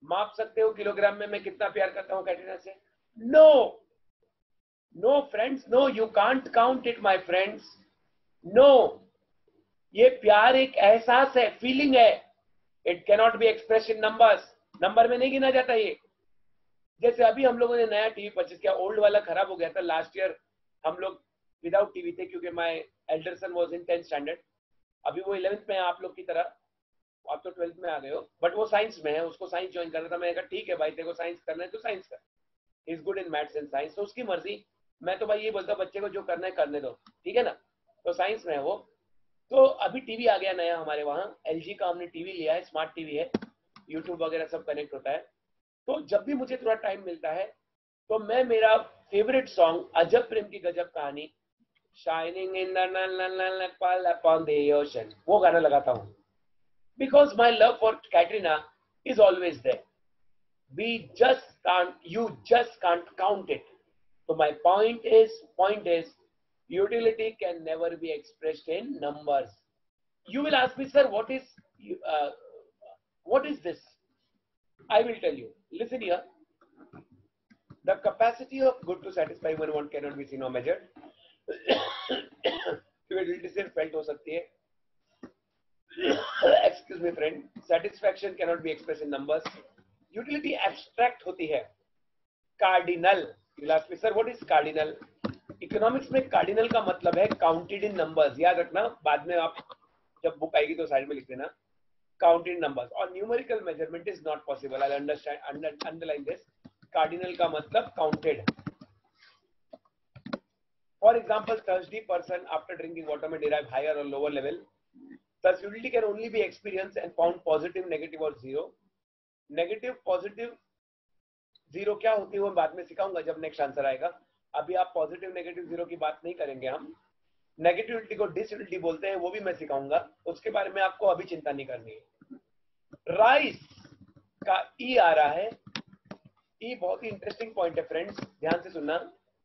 माप सकते हो किलोग्राम में मैं कितना प्यार करता हूं कैटरीना से? No no friends, no, you can't count it my friends, no. ये प्यार एक एहसास है, फीलिंग है, it cannot be express in numbers, number में नहीं गिना जाता ये। जैसे अभी हम लोगों ने नया टीवी परचेज किया, ओल्ड वाला खराब हो गया था लास्ट ईयर, हम लोग विदाउट टीवी थे क्योंकि my elder son was in tenth standard, अभी वो इलेवेंथ में है आप लोग की तरह, आप तो ट्वेल्थ में आ गए हो, बट वो साइंस में है, उसको साइंस ज्वाइन करना था। मैंने कहा ठीक है भाई, तेरे को साइंस करना है तो साइंस कर, is good in maths and science, तो उसकी मर्जी। मैं तो भाई ये बोलता बच्चे को जो करना है करने दो, ठीक है ना। तो साइंस में है वो। तो अभी टीवी आ गया नया हमारे वहाँ, एलजी का हमने टीवी लिया है, स्मार्ट टीवी है, यूट्यूब वगैरह सब कनेक्ट होता है। तो जब भी मुझे थोड़ा टाइम मिलता है तो मैं मेरा फेवरेट सॉन्ग अजब प्रेम की गजब कहानी, shining in upon the ocean, वो गाना लगाता हूँ। Because my love for Katrina is always there, we just can't, you just can't count it. So my point is, point is, utility can never be expressed in numbers. You will ask me, sir, what is, uh, what is this? I will tell you. Listen here. The capacity of good to satisfy one want cannot be seen or measured. Utility सिर्फ felt हो सकती है. Excuse me, friend. Satisfaction cannot be expressed in numbers. Utility abstract होती है, cardinal. Sir what is cardinal? Economics में cardinal का मतलब है काउंटेड इन नंबर्स, याद रखना, बाद में आप जब बुक आएगी तो साइड में लिख देना काउंटेड नंबर्स। और numerical measurement is not possible, I understand, underline this. Cardinal का मतलब counted. For example thirsty person after drinking water में डिराइव हायर और lower level. thus utility can only be experienced and found positive, negative और zero. Negative positive zero क्या होती है वो बाद में सिखाऊंगा जब नेक्स्ट आंसर आएगा। अभी आप पॉजिटिव नेगेटिव जीरो की बात नहीं करेंगे हम। नेगेटिविटी को डिसयूटिलिटी बोलते हैं, वो भी मैं सिखाऊंगा, उसके बारे में आपको अभी चिंता नहीं करनी है। राइस का ई आ रहा है, ई बहुत ही इंटरेस्टिंग पॉइंट है फ्रेंड्स, ध्यान से सुनना।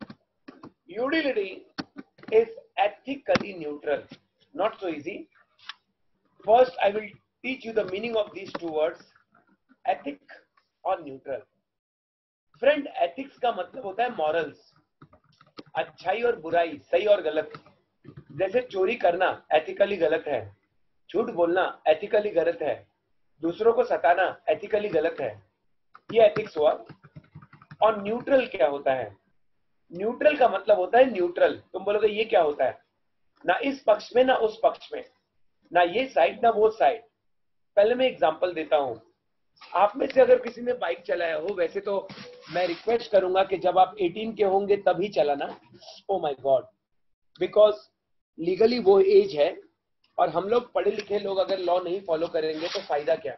Utility is ethically neutral, not so easy. First I will teach you the meaning of these two words, ethic और न्यूट्रल। फ्रेंड, एथिक्स का मतलब होता है मॉरल्स, अच्छाई और बुराई, सही और गलत। जैसे चोरी करना एथिकली गलत है, झूठ बोलना एथिकली गलत है, दूसरों को सताना एथिकली गलत है, ये एथिक्स हुआ। और न्यूट्रल क्या होता है? न्यूट्रल का मतलब होता है न्यूट्रल। तुम बोलोगे ये क्या होता है? ना इस पक्ष में ना उस पक्ष में, ना ये साइड ना वो साइड। पहले मैं एग्जांपल देता हूं। आप में से अगर किसी ने बाइक चलाया हो, वैसे तो मैं रिक्वेस्ट करूंगा कि जब आप अठारह के होंगे तभी चलाना, oh my god, because legally वो एज है। और हम लोग पढ़े लिखे लोग अगर लॉ नहीं फॉलो करेंगे तो फायदा क्या?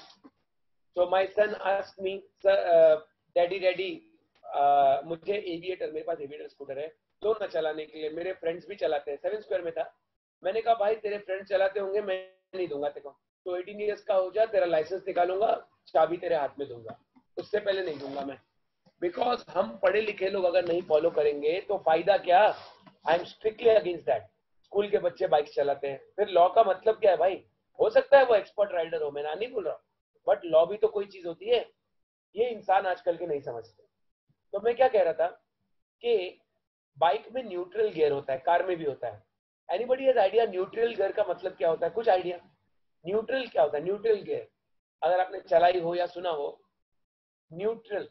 तो my son asked me, daddy daddy मुझे एविएटर, मेरे पास एविएटर स्कूटर है, दो ना चलाने के लिए, मेरे फ्रेंड्स भी चलाते हैं। सेवन स्क्वायर में था। मैंने कहा भाई तेरे फ्रेंड्स चलाते होंगे, मैं नहीं दूंगा तेरे को, तो अठारह इयर्स का हो जा, तेरा लाइसेंस निकालूंगा, चाबी तेरे हाथ में दूंगा, उससे पहले नहीं दूंगा मैं। बिकॉज हम पढ़े लिखे लोग अगर नहीं फॉलो करेंगे तो फायदा क्या? I am strictly against that. School के बच्चे बाइक चलाते हैं, फिर लॉ का मतलब क्या है भाई? हो सकता है वो एक्सपर्ट राइडर हो, मैं ना नहीं बोल रहा, बट लॉ भी तो कोई चीज होती है। ये इंसान आजकल के नहीं समझते। तो मैं क्या कह रहा था कि बाइक में न्यूट्रल गियर होता है, कार में भी होता है। Anybody has idea neutral gear का मतलब क्या होता है? कुछ आइडिया? न्यूट्रल क्या होता है? न्यूट्रल गियर अगर आपने चलाई हो या सुना हो, न्यूट्रल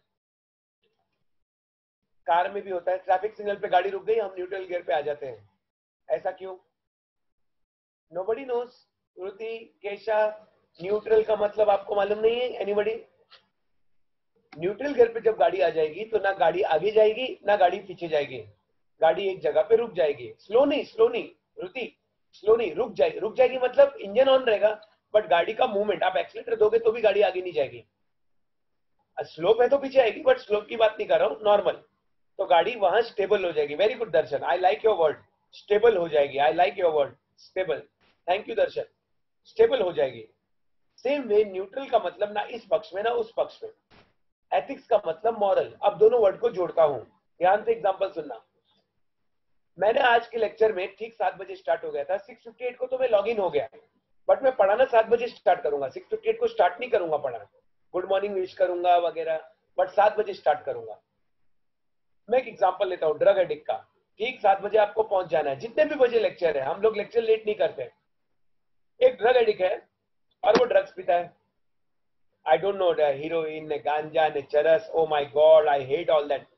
कार में भी होता है। ट्रैफिक सिग्नल पे गाड़ी रुक गई, हम न्यूट्रल गियर पे आ जाते हैं, ऐसा क्यों? Nobody knows. Shruti, Kesha, neutral का मतलब आपको मालूम नहीं है? एनीबॉडी? न्यूट्रल गियर पे जब गाड़ी आ जाएगी तो ना गाड़ी आगे जाएगी ना गाड़ी पीछे जाएगी, गाड़ी एक जगह पे रुक जाएगी। स्लो नहीं, स्लो नहीं श्रुति, स्लो नहीं, रुक जाएगी। रुक जाएगी मतलब इंजन ऑन रहेगा, बट गाड़ी का मूवमेंट, आप एक्सीलेटर दोगे तो भी गाड़ी आगे नहीं जाएगी। स्लोप है तो पीछे आएगी, बट स्लोप की बात नहीं कर रहा हूँ, नॉर्मल। तो गाड़ी वहां स्टेबल हो जाएगी। Very good Darshan, I like your word, stable हो जाएगी। I like your word, stable. Thank you Darshan, stable हो जाएगी। सेम वे न्यूट्रल का मतलब ना इस पक्ष में ना उस पक्ष में। एथिक्स का मतलब मॉरल। अब दोनों वर्ड को जोड़ता हूं, ध्यान से एग्जांपल सुनना। मैंने आज के लेक्चर में ठीक सात बजे स्टार्ट हो गया था, सिक्स फिफ्टी एट को तो मैं लॉग इन हो गया, बट मैं पढ़ाना सात बजे स्टार्ट करूंगा, सिक्स फिफ्टी एट को स्टार्ट नहीं करूंगा पढ़ाना। गुड मॉर्निंग विश करूंगा वगैरह, बट सात बजे स्टार्ट करूंगा। मैं एक एग्जांपल लेता हूँ ड्रग एडिक्ट का। ठीक सात बजे आपको पहुंच जाना है, जितने भी बजे लेक्चर है, हम लोग लेक्चर लेट नहीं करते। एक ड्रग एडिक्ट है और वो ड्रग्स पीता है। आई डोंट नो, हीरोइन ने, गांजा ने, चरस, oh my god, I hate all that.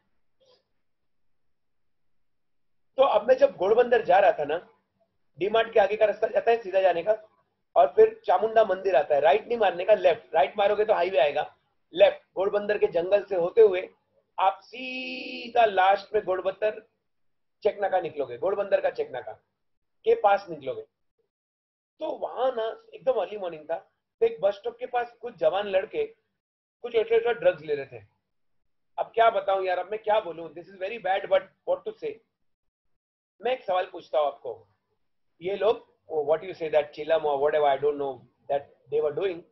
तो अब मैं जब घोड़बंदर जा रहा था ना, डीमार्ट के आगे का रास्ता जाता है सीधा जाने का, और फिर चामुंडा मंदिर आता है, राइट नहीं मारने का, लेफ्ट। राइट मारोगे तो हाईवे आएगा, लेफ्ट घोड़बंदर के जंगल से होते हुए आप सीधा लास्ट में घोड़बंदर चेकनाका निकलोगे, घोड़बंदर का चेकनाका के पास निकलोगे। तो वहां ना एकदम अर्ली मॉर्निंग था, तो एक बस स्टॉप के पास कुछ जवान लड़के कुछ ऐसे ऐसा ड्रग्स ले रहे थे। अब क्या बताऊं यार, अब मैं क्या बोलूं, this is very bad but what to say. मैं एक सवाल पूछता हूं आपको, ये लोग व्हाट यू से दैट चिलम और whatever, I don't know that they were doing,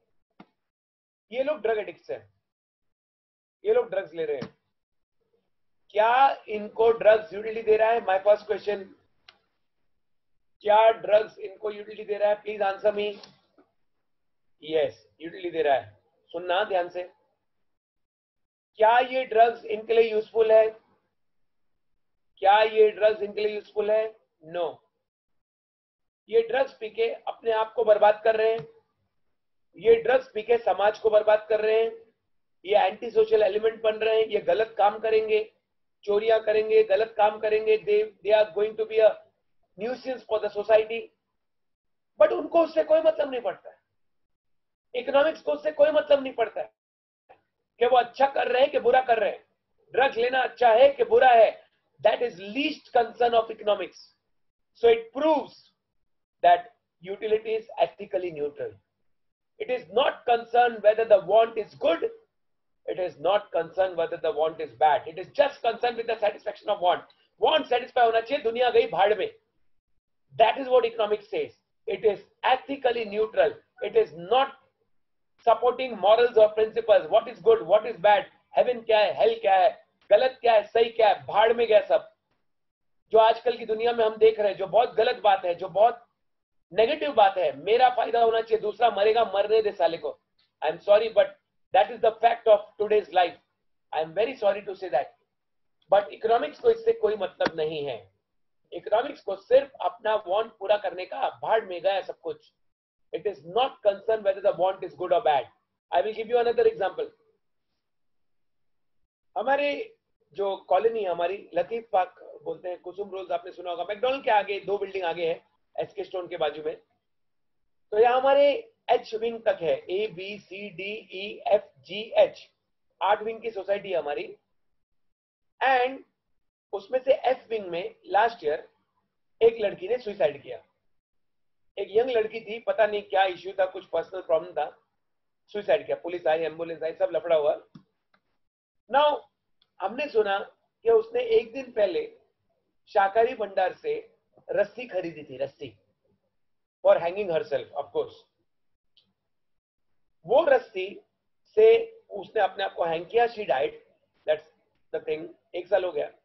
ये लोग ड्रग एडिक्ट्स हैं, ये लोग ड्रग्स ले रहे हैं, क्या इनको ड्रग्स यूटिलिटी दे रहा है? माय फर्स्ट क्वेश्चन, क्या ड्रग्स इनको यूटिलिटी दे रहा है? Please answer me. Yes, utility दे रहा है। सुनना ध्यान से, क्या ये ड्रग्स इनके लिए यूजफुल है? क्या ये ड्रग्स इनके लिए यूजफुल है? No no. ये ड्रग्स पी के अपने आप को बर्बाद कर रहे हैं, ये ड्रग्स पी के समाज को बर्बाद कर रहे हैं, ये एंटी सोशल एलिमेंट बन रहे हैं, ये गलत काम करेंगे, चोरियां करेंगे, गलत काम करेंगे, they they are going to be a nuisance for the society. But उनको उससे कोई मतलब नहीं पड़ता है, इकोनॉमिक्स को उससे कोई मतलब नहीं पड़ता है कि वो अच्छा कर रहे हैं कि बुरा कर रहे हैं, ड्रग्स लेना अच्छा है कि बुरा है। That is least concern of economics. So it proves that utility is ethically neutral. It is not concerned whether the want is good. It is not concerned whether the want is bad. It is just concerned with the satisfaction of want. Want satisfy होना चाहिए, दुनिया गई भाड़ में. That is what economics says. It is ethically neutral. It is not supporting morals or principles. What is good, what is bad, heaven क्या है, hell क्या है, गलत क्या है, सही क्या है, भाड़ में गया सब। जो आजकल की दुनिया में हम देख रहे हैं, जो बहुत गलत बात है, जो बहुत नेगेटिव बात है, मेरा फायदा होना चाहिए, दूसरा मरेगा, मरने दे साले को। I am sorry but that is the fact of today's life. I am very sorry to say that, but economics को इससे कोई मतलब नहीं है। इकोनॉमिक्स को सिर्फ अपना वांट पूरा करने का, भाड़ में गया सब कुछ। It is not concern whether the want is good और bad. I will give you another example. हमारे जो कॉलोनी है, हमारी लतीफ पार्क बोलते हैं, कुसुम रोज आपने सुना होगा, मैकडॉनल्ड के आगे, दो बिल्डिंग आगे है, एसके स्टोन के बाजू में। तो यहाँ हमारे एच विंग तक है, A B C D E F G H, आठ विंग की सोसाइटी है हमारी। एंड उसमें से एफ विंग में लास्ट ईयर एक लड़की ने सुसाइड किया। एक यंग लड़की थी, पता नहीं क्या इश्यू था, कुछ पर्सनल प्रॉब्लम था, सुसाइड किया। पुलिस आई, एम्बुलेंस आई, सब लफड़ा हुआ। नाउ हमने सुना कि उसने एक दिन पहले शाकाहारी भंडार से रस्सी खरीदी थी, रस्सी for hanging herself of course. वो रस्सी से उसने अपने आप को हैंग किया, she died, that's the thing. एक साल हो गया।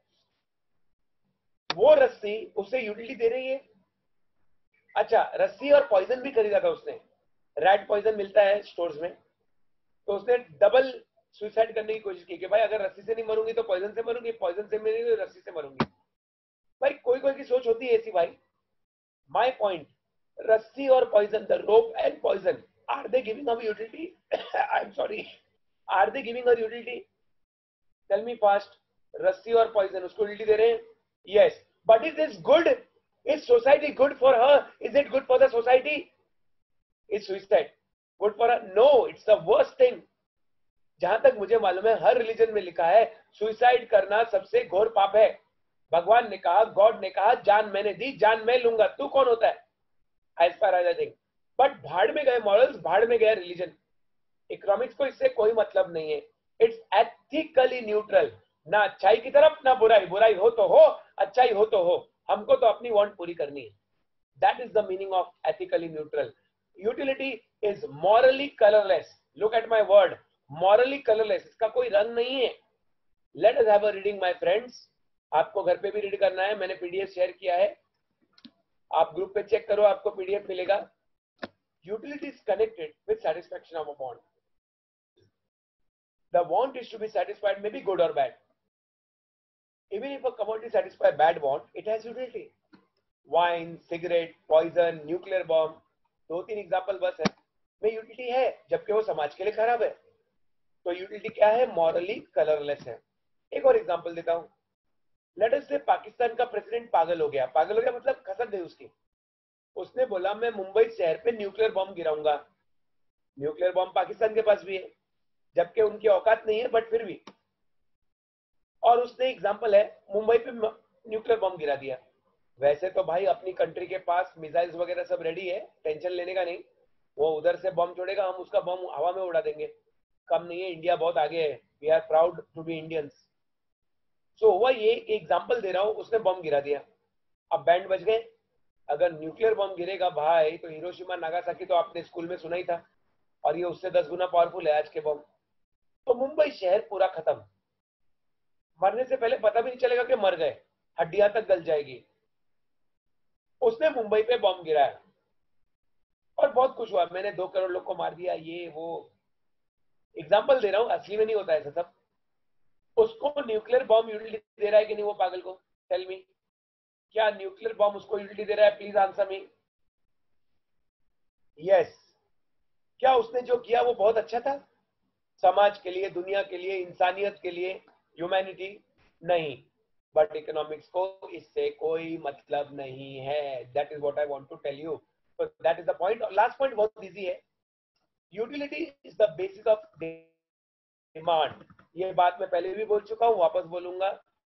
वो रस्सी उसे यूटिलिटी दे रही है। अच्छा, रस्सी और पॉइजन भी खरीदा था उसने, रैट पॉइजन मिलता है स्टोर्स में, तो उसने डबल सुसाइड करने की कोशिश की कि भाई अगर रस्सी से नहीं मरूंगी तो पॉइजन से मरूंगी, पॉइजन से मरूंगी तो रस्सी से मरूंगी। भाई कोई कोई की सोच होती है ऐसी भाई। माय पॉइंट, रस्सी और poison, the rope and poison, are they giving a utility? I am sorry, are they giving a utility? Tell me fast. रस्सी और पॉइजन उसको यूटिलिटी दे रहे हैं? Yes, but is this good? Is society good for her? Is it good for the society? Is suicide good for her? No, it's the worst thing. जहां तक मुझे मालूम है हर रिलीजन में लिखा है सुसाइड करना सबसे घोर पाप है। भगवान ने कहा, गॉड ने कहा, जान मैंने दी, जान मैं लूंगा, तू कौन होता है? As far as I think. But भाड़ में गए मॉरल्स, भाड़ में गया रिलीजन। इकोनॉमिक्स को इससे कोई मतलब नहीं है। इट्स एथिकली न्यूट्रल, ना अच्छाई की तरफ ना बुराई, बुराई हो तो हो, अच्छाई हो तो हो, हमको तो अपनी वांट पूरी करनी है। That is the meaning of ethically neutral. Utility is morally colourless. Look at my word, morally colourless, इसका कोई रंग नहीं है। Let us have a reading my friends. आपको घर पे भी रीड करना है, मैंने पीडीएफ शेयर किया है, आप ग्रुप पे चेक करो, आपको पीडीएफ मिलेगा। Utility is connected with satisfaction of a bond. The want is to be satisfied may be good or bad. Even if a commodity satisfies bad want, it has utility. Wine, cigarette, poison, nuclear bomb, दो तीन example बस है, में utility है, जबकि वो समाज के लिए खराब है. तो यूटिलिटी क्या है? मॉरली कलरलेस है. एक और एग्जाम्पल देता हूं. लेट अस से पाकिस्तान का प्रेसिडेंट पागल हो गया. पागल हो गया मतलब खसक गई उसकी. उसने बोला मैं मुंबई शहर पे न्यूक्लियर बॉम्ब गिराऊंगा. न्यूक्लियर बॉम्ब पाकिस्तान के पास भी है, जबकि उनकी औकात नहीं है, बट फिर भी. और उसने एग्जाम्पल है मुंबई पे न्यूक्लियर बॉम्ब गिरा दिया. वैसे तो भाई अपनी कंट्री के पास मिसाइल्स वगैरह सब रेडी है, टेंशन लेने का नहीं. वो उधर से बॉम्ब छोड़ेगा, हम उसका बॉम्ब हवा में उड़ा देंगे. कम नहीं है, इंडिया बहुत आगे है. We are proud to be Indians. So हुआ ये, एग्जाम्पल दे रहा हूँ, उसने बॉम्ब गिरा दिया. अब बैंड बज गए. अगर न्यूक्लियर बॉम्ब गिरेगा भाई तो हिरोशिमा नागासाकी तो आपने स्कूल में सुना ही था, और ये उससे दस गुना पावरफुल है आज के बॉम्ब. तो मुंबई शहर पूरा खत्म. मरने से पहले पता भी नहीं चलेगा कि मर गए, हड्डियां तक गल जाएगी. उसने मुंबई पे बॉम्ब गिराया और बहुत खुश हुआ, मैंने दो करोड़ लोग को मार दिया, ये वो. एग्जाम्पल दे रहा हूँ, असली में नहीं होता ऐसा सब. उसको न्यूक्लियर बॉम्ब यूटिलिटी दे रहा है कि नहीं वो पागल को? टेल मी, क्या न्यूक्लियर बॉम्ब उसको यूटिलिटी दे रहा है? Please answer me. यस. क्या उसने जो किया वो बहुत अच्छा था समाज के लिए, दुनिया के लिए, इंसानियत के लिए, ह्यूमैनिटी? नहीं. बट इकोनॉमिक्स को इससे कोई मतलब नहीं है. That is what I want to tell you. So that is the point. Last point बहुत इजी है. Utility is the basis of demand. ये बात मैं पहले भी बोल चुका हूँ, वापस बोलूंगा.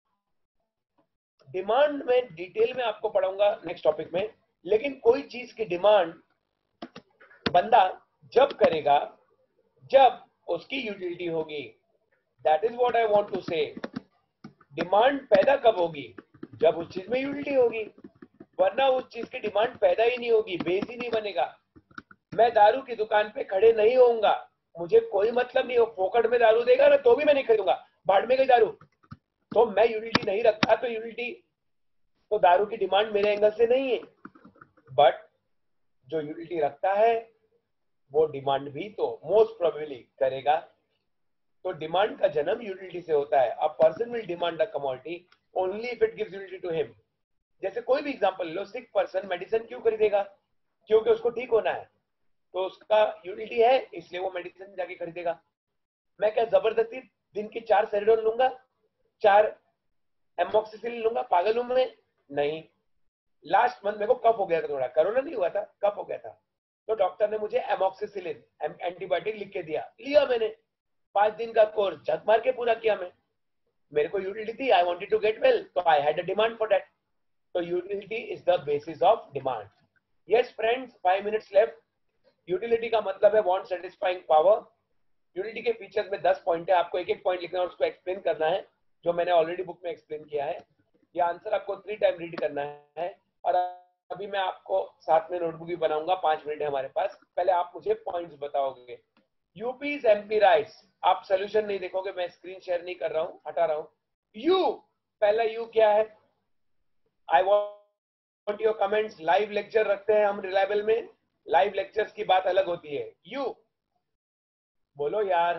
डिमांड में डिटेल में आपको पढ़ाऊंगा नेक्स्ट टॉपिक में. लेकिन कोई चीज की डिमांड बंदा जब करेगा जब उसकी यूटिलिटी होगी. That is what I want to say. Demand पैदा कब होगी? जब उस चीज में यूटिलिटी होगी, वरना उस चीज की डिमांड पैदा ही नहीं होगी, बेस ही नहीं बनेगा. मैं दारू की दुकान पे खड़े नहीं होऊंगा, मुझे कोई मतलब नहीं हो, फोकट में दारू देगा ना तो भी मैं नहीं खरीदूंगा, भाड़ में गई दारू. तो मैं यूटिलिटी नहीं रखता, तो यूटिलिटी तो दारू की डिमांड मेरे एंगल से नहीं है. बट जो यूटिलिटी रखता है वो डिमांड भी तो मोस्ट प्रोबेबली करेगा. तो डिमांड का जन्म यूटिलिटी से होता है. A person will demand a commodity only if it gives utility to him. जैसे कोई भी एग्जांपल लो, सिक पर्सन मेडिसिन क्यों खरीदेगा? क्योंकि उसको ठीक होना है, तो उसका यूटिलिटी है, इसलिए वो मेडिसिन जाके खरीदेगा. मैं क्या जबरदस्ती दिन की चार सेरिडोन लूंगा, चार एमोक्सिसिलिन लूंगा? पागल हूं मैं? नहीं. लास्ट मंथ मेरे को कफ हो गया था, थोड़ा कोरोना नहीं हुआ था, कफ हो गया था. तो डॉक्टर ने मुझे एमोक्सिसिलिन एंटीबायोटिक लिख के दिया, लिया मैंने. पांच दिन का कोर्स झक मार के पूरा किया मैं. मेरे को यूटिलिटी थी, I wanted to get well, तो I had a demand for that. तो utility is the basis of demand. Yes friends, five minutes left. Utility का मतलब है वांट सेटिस्फाइंग पावर. यूटिलिटी के फीचर्स में दस पॉइंट है, आपको एक एक पॉइंट लिखना है और उसको एक्सप्लेन करना है, जो मैंने ऑलरेडी बुक में एक्सप्लेन किया है. ये आंसर आपको थ्री टाइम रीड करना है. और अभी मैं आपको साथ में नोटबुक भी बनाऊंगा, पांच मिनट है हमारे पास. पहले आप मुझे पॉइंट्स बताओगे. UPS MP rights. आप सोल्यूशन नहीं देखोगे, मैं स्क्रीन शेयर नहीं कर रहा हूं, हटा रहा हूं. यू, पहला यू क्या है? I want your comments. Live lecture रखते हैं हम रिलायबल में, लाइव लेक्चर्स की बात अलग होती है. यू बोलो यार.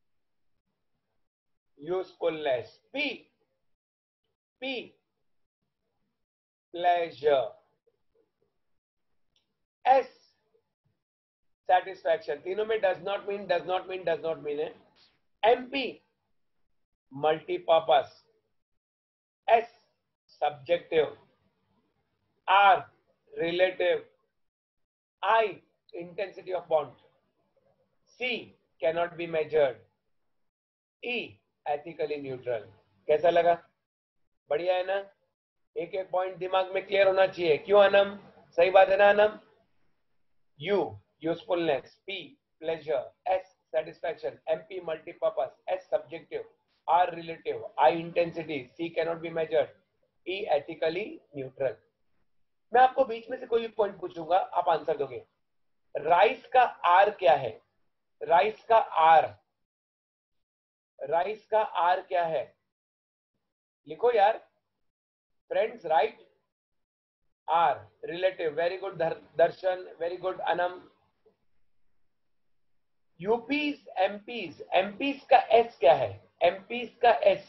Usefulness. P, P pleasure. S satisfaction. तीनों में does not mean, does not mean, does not mean है. MP multipurpose. S subjective. R relative. I intensity of bond. C cannot be measured. E ethically neutral. कैसा लगा? बढ़िया है ना? एक एक पॉइंट दिमाग में क्लियर होना चाहिए. क्यों अनम? सही बात है ना Anam? U usefulness, P pleasure, S satisfaction, MP multipurpose, S subjective, R relative, I intensity, C cannot be measured, E ethically neutral. मैं आपको बीच में से कोई भी पॉइंट पूछूंगा, आप आंसर दोगे. राइस का आर क्या है? राइस का आर, राइस का आर क्या है? लिखो यार friends. Right, R relative. Very good Darshan, very good Anam. UPS, MPS, MPS का एस क्या है? एमपीज का S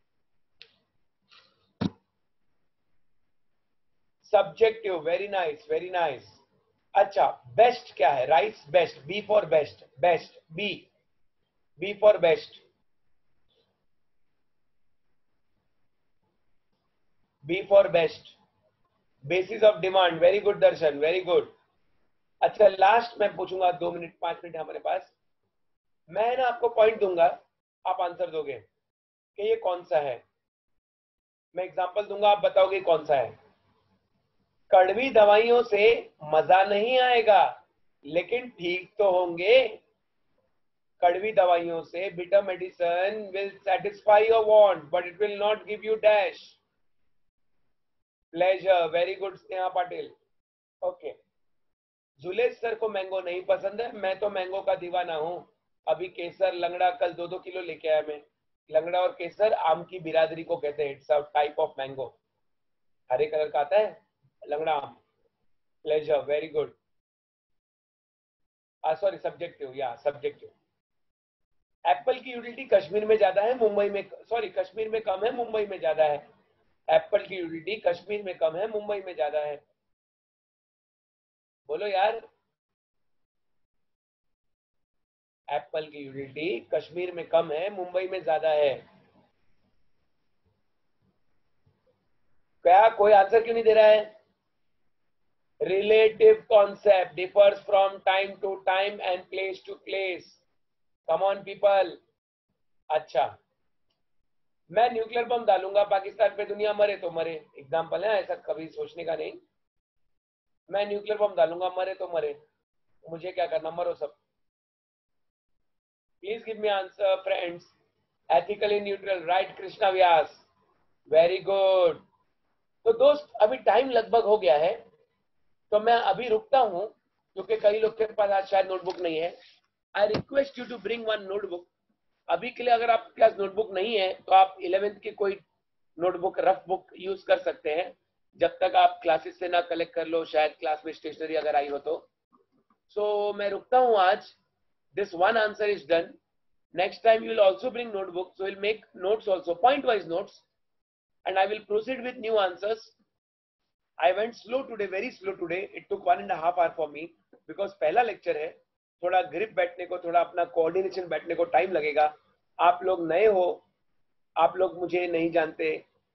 subjective, very nice, very nice. अच्छा, बेस्ट क्या है? Rice best, B for best, best, B, B for best, B for best, basis of demand, very good Darshan, very good. अच्छा, last मैं पूछूंगा, दो मिनट पांच मिनट हमारे पास, मैं ना आपको पॉइंट दूंगा, आप आंसर दोगे कि ये कौन सा है। मैं एग्जांपल दूंगा, आप बताओगे कौन सा है। कड़वी दवाइयों से मजा नहीं आएगा, लेकिन ठीक तो होंगे। कड़वी दवाइयों से, bitter medicine will satisfy your want, but it will not give you dash pleasure. Very good, Sneha Patil. Okay, Julesh sir को मैंगो नहीं पसंद है, मैं तो मैंगो का दीवाना हूँ। अभी केसर लंगड़ा कल दो दो किलो लेके आया मैं। लंगड़ा और केसर आम की बिरादरी को कहते हैं, it's a type of mango, हरे कलर का आता है लंगड़ा आम। Pleasure, very good. Sorry, subjective, या सब्जेक्टिव। एप्पल की यूटिलिटी कश्मीर में ज्यादा है, मुंबई में, सॉरी कश्मीर में कम है, मुंबई में ज्यादा है। एप्पल की यूटिलिटी कश्मीर में कम है, मुंबई में ज्यादा है। बोलो यार, एप्पल की यूटिलिटी कश्मीर में कम है, मुंबई में ज्यादा है। क्या कोई आंसर क्यों नहीं दे रहा है? Relative concept differs from time to time and place to place. Come on people. अच्छा, मैं न्यूक्लियर बम डालूंगा पाकिस्तान पे, दुनिया मरे तो मरे, एग्जाम्पल है, ऐसा कभी सोचने का नहीं। मैं न्यूक्लियर बम डालूंगा, मरे तो मरे, मुझे क्या करना, मरो सब। Please give me answer friends. Ethically neutral, right Krishna Vyas, very good. तो दोस्त, अभी टाइम लगभग हो गया है, तो मैं अभी रुकता हूं, क्योंकि कई लोग के पास आज शायद नोटबुक नहीं है। I request you to bring one notebook. अभी के लिए अगर आपके पास नोटबुक नहीं है, तो आप इलेवेंथ की कोई नोटबुक, रफ बुक यूज कर सकते हैं, जब तक आप क्लासेस से ना कलेक्ट कर लो, शायद क्लास में स्टेशनरी अगर आई हो तो। सो so, मैं रुकता हूं आज। This one answer is done. Next time you will also bring notebook, so will make notes also, point wise notes, and I will proceed with new answers. I went slow today, very slow today. It took one and a half hour for me because पहला lecture है, थोड़ा grip बैठने को, थोड़ा अपना coordination बैठने को time लगेगा। आप लोग नए हो, आप लोग मुझे नहीं जानते,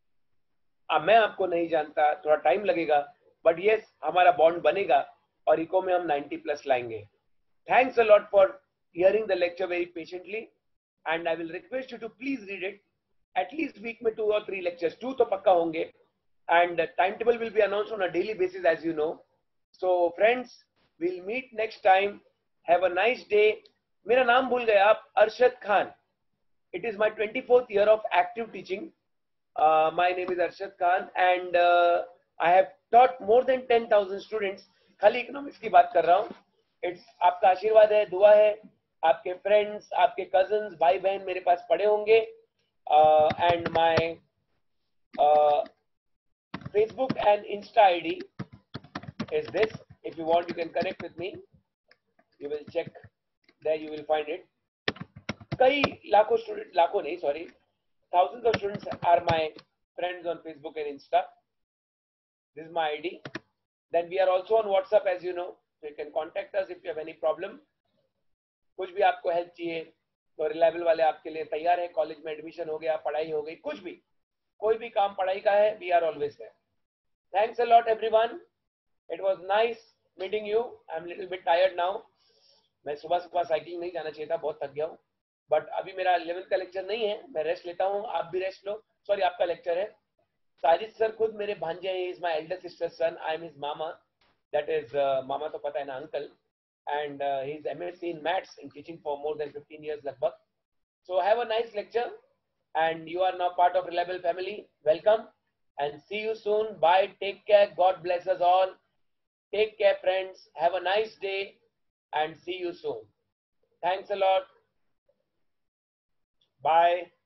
अब मैं आपको नहीं जानता, थोड़ा टाइम लगेगा, बट यस, हमारा बॉन्ड बनेगा और इको में हम नाइंटी प्लस लाएंगे। Thanks a lot for hearing the lecture very patiently, and I will request you to please read it. At least week में टू और थ्री लेक्चर्स, टू तो पक्का होंगे, and the timetable will be announced on a daily basis, as you know. So friends, we'll meet next time. Have a nice day. मेरा नाम भूल गए आप, Arshad Khan. It is my twenty-fourth year of active teaching. Uh, my name is Arshad Khan, and uh, I have taught more than ten thousand students. खाली economics की बात कर रहा हूँ। It's आपका आशीर्वाद है, दुआ है, आपके फ्रेंड्स, आपके कजन्स, भाई बहन मेरे पास पढ़े होंगे, and uh, my uh, Facebook and Insta I D is this. If you want, you can connect with me. You will check there, you will find it. कई लाखों students, लाखों नहीं, sorry, thousands of students are my friends on Facebook and Insta. This is my I D. Then we are also on WhatsApp, as you know. So you can contact us if you have any problem. कुछ भी आपको help चाहिए तो reliable वाले आपके लिए तैयार है। कॉलेज में एडमिशन हो गया, पढ़ाई हो गई, कुछ भी, कोई भी काम पढ़ाई का है, we are always there. Thanks a lot, everyone. It was nice meeting you. I'm little bit tired now. मैं सुबह सुबह साइकिलिंग नहीं जाना चाहिए था, बहुत थक गया हूँ, बट अभी मेरा इलेवेंथ का लेक्चर नहीं है, मैं रेस्ट लेता हूँ, आप भी रेस्ट लो। सॉरी, आपका लेक्चर है। साजिद सर खुद मेरे भांजे हैं, is my elder sister son, I am his mama, that is mama तो पता है ना, uncle, and he is MSc in maths, in teaching for more than fifteen years लगभग। So have a nice lecture, and you are now part of reliable family. Welcome and see you soon. Bye, take care, God bless us all. Take care, friends, have a nice day and see you soon. Thanks a lot. Bye.